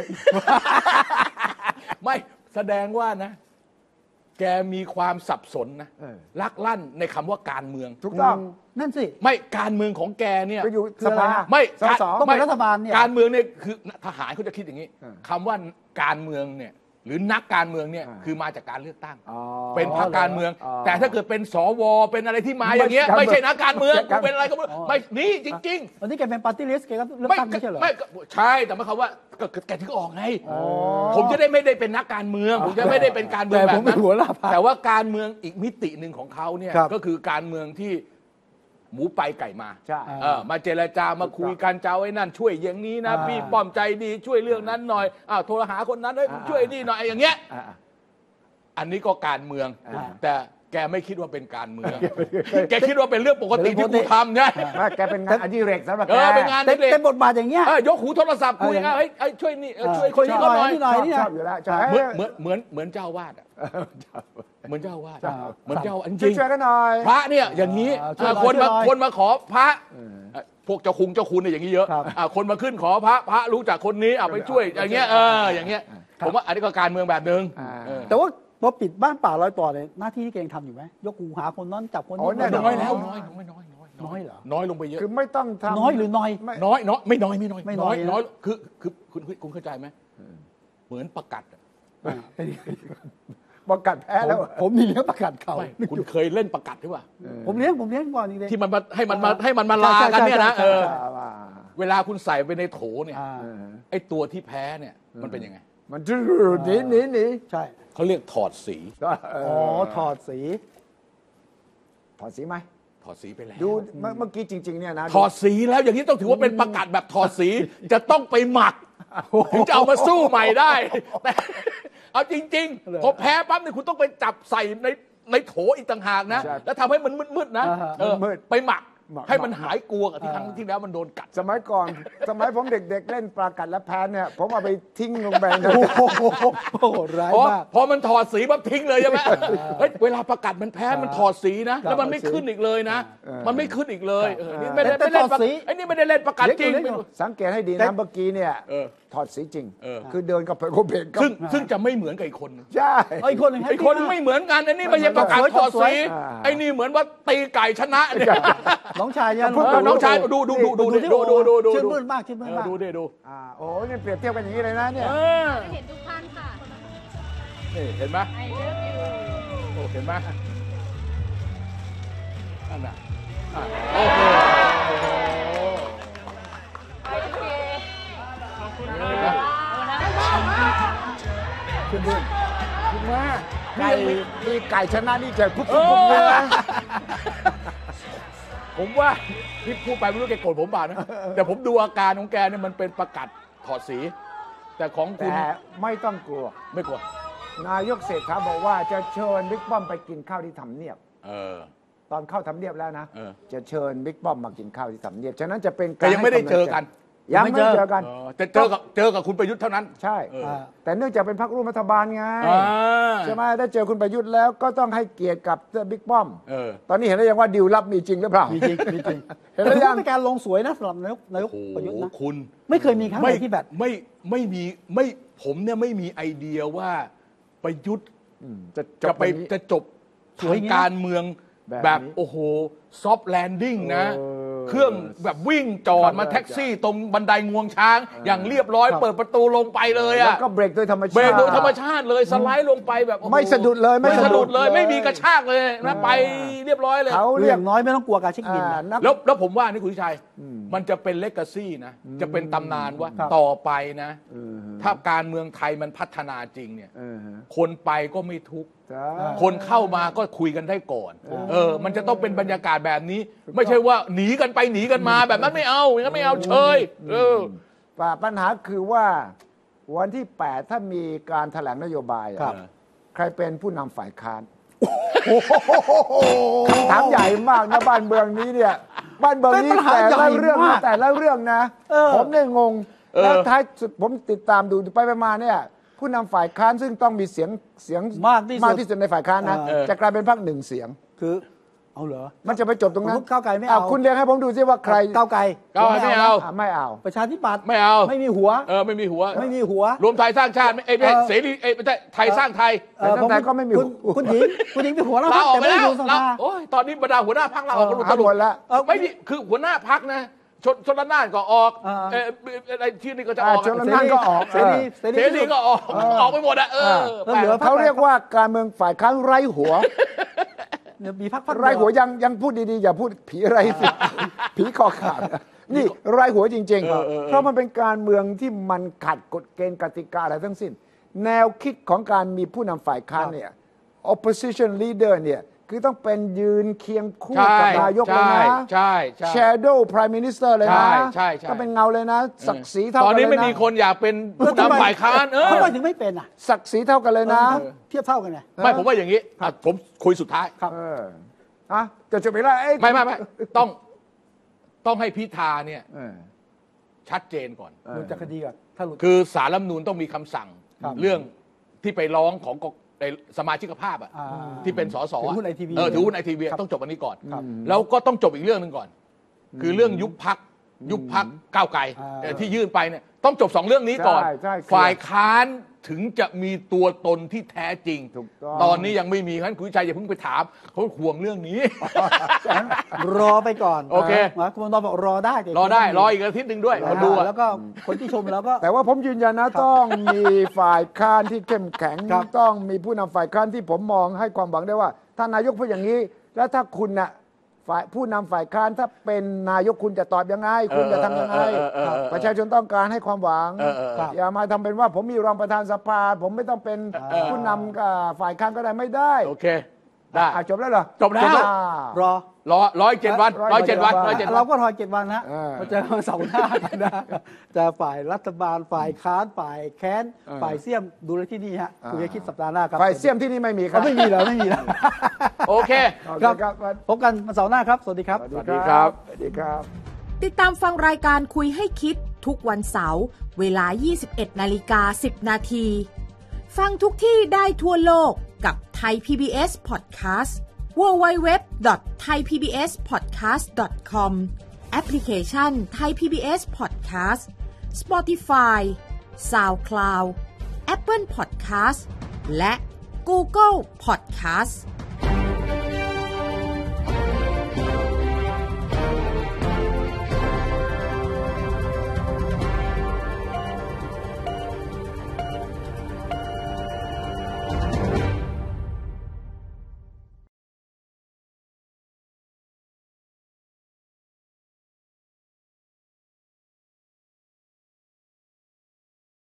ไม่แสดงว่านะ แกมีความสับสนนะลักลั่นในคำว่าการเมืองถูกต้องนั่นสิไม่การเมืองของแกเนี่ยก็อยู่คือสอะไรภานะไม่สสต้องเป็นรัฐบาลเนี่ยการเมืองเนี่ยคือทหารเขาจะคิดอย่างนี้เออคำว่าการเมืองเนี่ย หรือนักการเมืองเนี่ยอ่าคือมาจากการเลือกตั้งอ๋อเป็นพรรคการเมืองอ๋อแต่ถ้าเกิดเป็นสวเป็นอะไรที่มาอย่างเงี้ยไม่ไม่ใช่นักการเมืองไม่ใช่การเป็นอะไรก็ไม่รู้ไม่นี่จริง ๆวันนี้แกเป็นปาร์ตี้ลิสต์แกก็เลือกไม่ตั้งไม่ใช่เหรอไม่ใช่แต่หมายความว่าก็แกถึงออกไงอ๋อผมจะได้ไม่ได้เป็นนักการเมือง ผมจะไม่ได้เป็นการเมืองแต่แบผมบเป็นั้น นหัวหน้าพรรคแต่ว่าการเมืองอีกมิติหนึ่งของเขาเนี่ยครับก็คือการเมืองที่หมูไปไก่มาใช่เออมาเจรจามาคุยกันเจ้าไอ้นั่น ช่วยอย่างนี้นะอ่าพี่ป้อมใจดีช่วยเรื่องนั้นหน่อยอ้าวโทรหาคนนั้นเฮ้ยอ่าช่วยนี่หน่อยอย่างเงี้ยอ่าอันนี้ก็การเมืองอ่าแต่แกไม่คิดว่าเป็นการเมือง แกคิดว่าเป็นเรื่องปกติที่กูทำใช่ไม่แกเป็นงานอดิเรกสำหรับเอแกอเป็นงานแต่เล็กแต่บทบาทอย่างเงี้ยๆเออยกหูโทรศัพท์คุยเอออย่างอ่ะเฮ้ยเอ้ยช่วยนี่เออเออช่วยคนนี้ก็หน่อยช่วยหน่อยชอบชอบอยู่แล้วใช่เหมือนเหมือนเหมือนเหมือนเจ้าวาดอะเหมือนเจ้าวาดครับเหมือนเจ้าจช่วยริงช่วยกันหน่อยๆพระเนี่ยอย่างนี้อ่าช่วยอ่าหน่อยคนมาช่วยหน่อยคนมาขอพระเอ่อพวกเจ้าคุงเจ้าคุณเนี่ยอย่างนี้เยอะครับอ่าคนมาขึ้นขอพระพระรู้จักคนนี้อ่ะไปช่วยอย่างเงี้ยเอออย่างเงี้ยผมว่าอันนี้ก็การเมืองแบบหนึ่งอ่าเออแต่ว่าพอปิดบ้านป่ารอยต่อเนี่ยหน้าที่ที่แกยังทำอยู่ไหมยกหูหาคนนั้นจับคนโอ้นี้แน่นน้อยแล้วน้อยน้อยน้อยน้อยน้อยเหรอน้อยลงไปเยอะคือไม่ต้องทำน้อยหรือน้อยไม่น้อยน้อยไม่น้อยไม่น้อยไม่น้อยนะน้อยคือคือคุณคุณคุณเข้าใจไหมเหมือนประกัดอะประกาศแพ้ผมแล้วผมมีเลี้ยงประกาศเขาไม่คุณเคยเล่นประกัดหรือเปล่าผมเลี้ยงผมเลี้ยงก่อนจริงๆที่มันมาให้มันมาให้มันมาลากันเนี่ยนะใช่เอใช่อใช่ว่าเวลาคุณใส่ไปในโถเนี่ยอ่าไอ้ตัวที่แพ้เนี่ยมันเป็นยังไงมันดื้อหนีหนีหนีใช่เขาเรียกถอดสีเออ๋ออถอดสีถอดสีไหมถอดสีไปแล้วดูเมื่อเมื่อกี้จริง ๆ เนี่ยนะถอดสีแล้วอย่างนี้ต้องถือว่าเป็นประกาศแบบถอดสีจะต้องไปหมักถึงจะเอามาสู้ใหม่ได้แต่เอาจริงๆพอแพ้ปั๊บเนี่ยคุณต้องไปจับใส่ในในโถอีกต่างหากนะ แล้วทำให้มันมืดๆนะเออไปหมักให้มันหายกลัวกับที่ครั้งที่แล้วมันโดนกัดสมัยก่อน สมัยผมเด็ก ๆ เล่นปลากัดและแพ้เนี่ย ผมเอาไปทิ้งลงไปในโอ้โหโอ้โหร้ายพอมากพอมันถอดสีปั๊บทิ้งเลยใช่ไหมเฮ้ยเวลาประกาศมันแพ้มันถอดสีนะ แล้วมันไม่ขึ้นอีกเลยนะ มันไม่ขึ้นอีกเลยเออนี่ไม่ได้แต่ไม่เล่นถอดสีไอ้นี่ไม่ได้เล่นประกาศจริงเล็กอยู่สังเกตให้ดีแต่นะเมื่อกี้เนี่ยเออถอดสีจริงเออคือเดินกับเพลโคเพกซึ่งซึ่งจะไม่เหมือนกับอีกคนนึงใช่เอาอีกคนหนึ่งให้ไอ้คนไม่เหมือนกันไอ้นี่ไม่ใช่ประกาศถอดสีไอ้นี่เหมือนว่าตีไก่ชนะเนี่ยน้องชายเนี่ยเออน้องชายดูดูดูดูดูดูดูดูดูชื่นมื่นมากชื่นมื่นเออมากดูดิดูอ่าโอ้ยนี่เปรียบเทียบกันอย่างนี้เลยนะเนี่ยเออเห็นทุกท่านค่ะนี่เห็นไหม I love you โอ้เห็นไหมนั่นน่ะอ่ะโอ้โหโอเคขึ้นด้วยคุณมาไก่มีไก่ชนะนี่จะพุบเอพุบพุบเลยอนะผมว่าที่พูดไปไม่รู้แกโกรธผมเปล่านะ แต่ผมดูอาการของแกเนี่ยมันเป็นประกัดถอดสี แต่ของคุณแต่ไม่ต้องกลัวไม่กลัวนายกเศรษฐาบอกว่าจะเชิญบิ๊กป้อมไปกินข้าวที่ทำเนียบเออตอนเข้าทำเนียบแล้วนะเออจะเชิญบิ๊กป้อมมากินข้าวที่ทำเนียบฉะนั้นจะเป็นแต่ยังไม่ได้เจอกันยังไม่เจอกันแต่เจอกับเจอกับคุณประยุทธ์เท่านั้นใช่แต่เนื่องจากเป็นพรรคร่วมรัฐบาลไงใช่ไหมได้เจอคุณประยุทธ์แล้วก็ต้องให้เกียรติกับบิ๊กป้อมตอนนี้เห็นแล้วยังว่าดีลลับมีจริงหรือเปล่ามีจริงมีจริงเห็นแล้วยังเป็นการลงสวยนะสำหรับนายกนายกประยุทธ์นะคุณไม่เคยมีครั้งไหนที่แบบไม่ไม่มีไม่ผมเนี่ยไม่มีไอเดียว่าประยุทธ์จะจะไปจะจบทางการเมืองแบบโอ้โหซอฟต์แลนดิ้งนะเครื่องแบบวิ่งจอดมาแท็กซี่ตรงบันไดงวงช้างอย่างเรียบร้อยเปิดประตูลงไปเลยอ่ะแล้วก็เบรกโดยธรรมชาติเบรกโดยธรรมชาติเลยสไลด์ลงไปแบบไม่สะดุดเลยไม่สะดุดเลยไม่มีกระชากเลยนะไปเรียบร้อยเลยเขาเรียกน้อยไม่ต้องกลัวการเช็คบินแล้วแล้วผมว่านี่คุณชัยมันจะเป็นเลกาซี่นะจะเป็นตำนานว่าต่อไปนะถ้าการเมืองไทยมันพัฒนาจริงเนี่ยคนไปก็ไม่ทุกข์คนเข้ามาก็คุยกันได้ก่อนเออมันจะต้องเป็นบรรยากาศแบบนี้ไม่ใช่ว่าหนีกันไปหนีกันมาแบบนั้นไม่เอาอย่างนั้นไม่เอาเชยเออปัญหาคือว่าวันที่แปดถ้ามีการแถลงนโยบายใครเป็นผู้นำฝ่ายค้านคำถามใหญ่มากนะบ้านเมืองนี้เนี่ยบ้านเมืองนี้แต่ละเรื่องแต่ละเรื่องนะผมเนี่ยงงแล้วท้ายสุดผมติดตามดูไปไปมาเนี่ยผู้นำฝ่ายค้านซึ่งต้องมีเสียงเสียงมากที่สุดมากที่สุดในฝ่ายค้านนะจะกลายเป็นพรรคหนึ่งเสียงคือเอาเหรอมันจะไปจบตรงนั้นก้าวไกลไม่เอาคุณเรียกให้ผมดูซิว่าใครก้าวไกลก้าวไกลไม่เอาไม่เอาประชาธิปัตย์ไม่เอาไม่มีหัวเออไม่มีหัวไม่มีหัวรวมไทยสร้างชาติไม่ไม่เสรีเอ้ไม่ใช่ไทยสร้างไทยแต่ก็ไม่มีคุณหญิงคุณหญิงเป็นหัวเราลาออกไปแล้วโอ้ยตอนนี้บรรดาหัวหน้าพรรคเราออกตลอดแล้วไม่มีคือหัวหน้าพรรคนะชนชนละนานก็ออกอะไรที่นี่ก็จะออกชนละนานก็ออกเสรีเสรีก็ออกออกไปหมดอ่ะเออเขาเรียกว่าการเมืองฝ่ายค้านไร้หัวมีพรรคไร้หัวยังยังพูดดีๆอย่าพูดผีไรสิผีคอขาดนี่ไร้หัวจริงๆเพราะมันเป็นการเมืองที่มันขัดกฎเกณฑ์กติกาอะไรทั้งสิ้นแนวคิดของการมีผู้นำฝ่ายค้านเนี่ย opposition leader เนี่ยคือต้องเป็นยืนเคียงคู่กับนายกเลยนะใช่ใช่ shadow prime minister เลยนะใช่ใช่ก็เป็นเงาเลยนะศักดิ์ศรีเท่ากันเลยนะตอนนี้ไม่มีคนอยากเป็นผู้นำฝ่ายค้านเออทำไมถึงไม่เป็นอ่ะศักดิ์ศรีเท่ากันเลยนะเทียบเท่ากันไงไม่ผมว่าอย่างนี้ผมคุยสุดท้ายครับอ่ะจะจบไปแล้วไม่ไม่ไม่ต้องต้องให้พิธาเนี่ยชัดเจนก่อนหลุดจากคดีก่อนถ้าหลุดคือศาลรัฐธรรมนูญต้องมีคำสั่งเรื่องที่ไปร้องของสมาชิกภาพอ่ะที่เป็นสสถือหุ้นไอทีวีเออถือหุ้นไอทีวีต้องจบอันนี้ก่อนแล้วก็ต้องจบอีกเรื่องหนึ่งก่อนคือเรื่องยุบพรรคยุบพรรคก้าวไกลที่ยื่นไปเนี่ยต้องจบสองเรื่องนี้ก่อนฝ่ายค้านถึงจะมีตัวตนที่แท้จริงตอนนี้ยังไม่มีงั้นคุณชัยอย่าเพิ่งไปถามเขาห่วงเรื่องนี้รอไปก่อนโอเคคุณมนตบอกรอได้รอได้รออีกอาทิตย์หนึ่งด้วยเราดูแล้วก็คนที่ชมแล้วก็แต่ว่าผมยืนยันนะต้องมีฝ่ายค้านที่เข้มแข็งต้องมีผู้นำฝ่ายค้านที่ผมมองให้ความหวังได้ว่าถ้านายกพูดอย่างนี้แล้วถ้าคุณน่ะฝ่ายผู้นำฝ่ายค้านถ้าเป็นนายกคุณจะตอบยังไงคุณจะทำยังไงประชาชนต้องการให้ความหวังอย่ามาทำเป็นว่าผมมีรองประธานสภาผมไม่ต้องเป็นผู้นำฝ่ายค้านก็ได้ไม่ได้โอเคได้จบแล้วเหรอจบแล้วรอรอร้อยเจ็ดวันร้อยเจ็ดวันร้อยเจ็ดเราก็รอเจ็ดวันนะมาเจอกันสองหน้ากันนะจะฝ่ายรัฐบาลฝ่ายค้านฝ่ายแค้นฝ่ายเสี่ยมดูแลที่นี่ฮะคุณจะคิดสัปดาห์หน้าครับฝ่ายเสี่ยมที่นี่ไม่มีครับไม่มีแล้วไม่มีแล้วโอเคครับพบกันวันเสาร์หน้าครับสวัสดีครับสวัสดีครับสวัสดีครับติดตามฟังรายการคุยให้คิดทุกวันเสาร์เวลา ยี่สิบเอ็ดนาฬิกาสิบนาทีฟังทุกที่ได้ทั่วโลกกับ Thai พี บี เอส Podcastดับเบิลยู ดับเบิลยู ดับเบิลยู ดอท ไทย พี บี เอส พอดแคสต์ ดอท คอม แอปพลิเคชัน Thai พี บี เอส Podcast Spotify SoundCloud Apple Podcast และ Google Podcast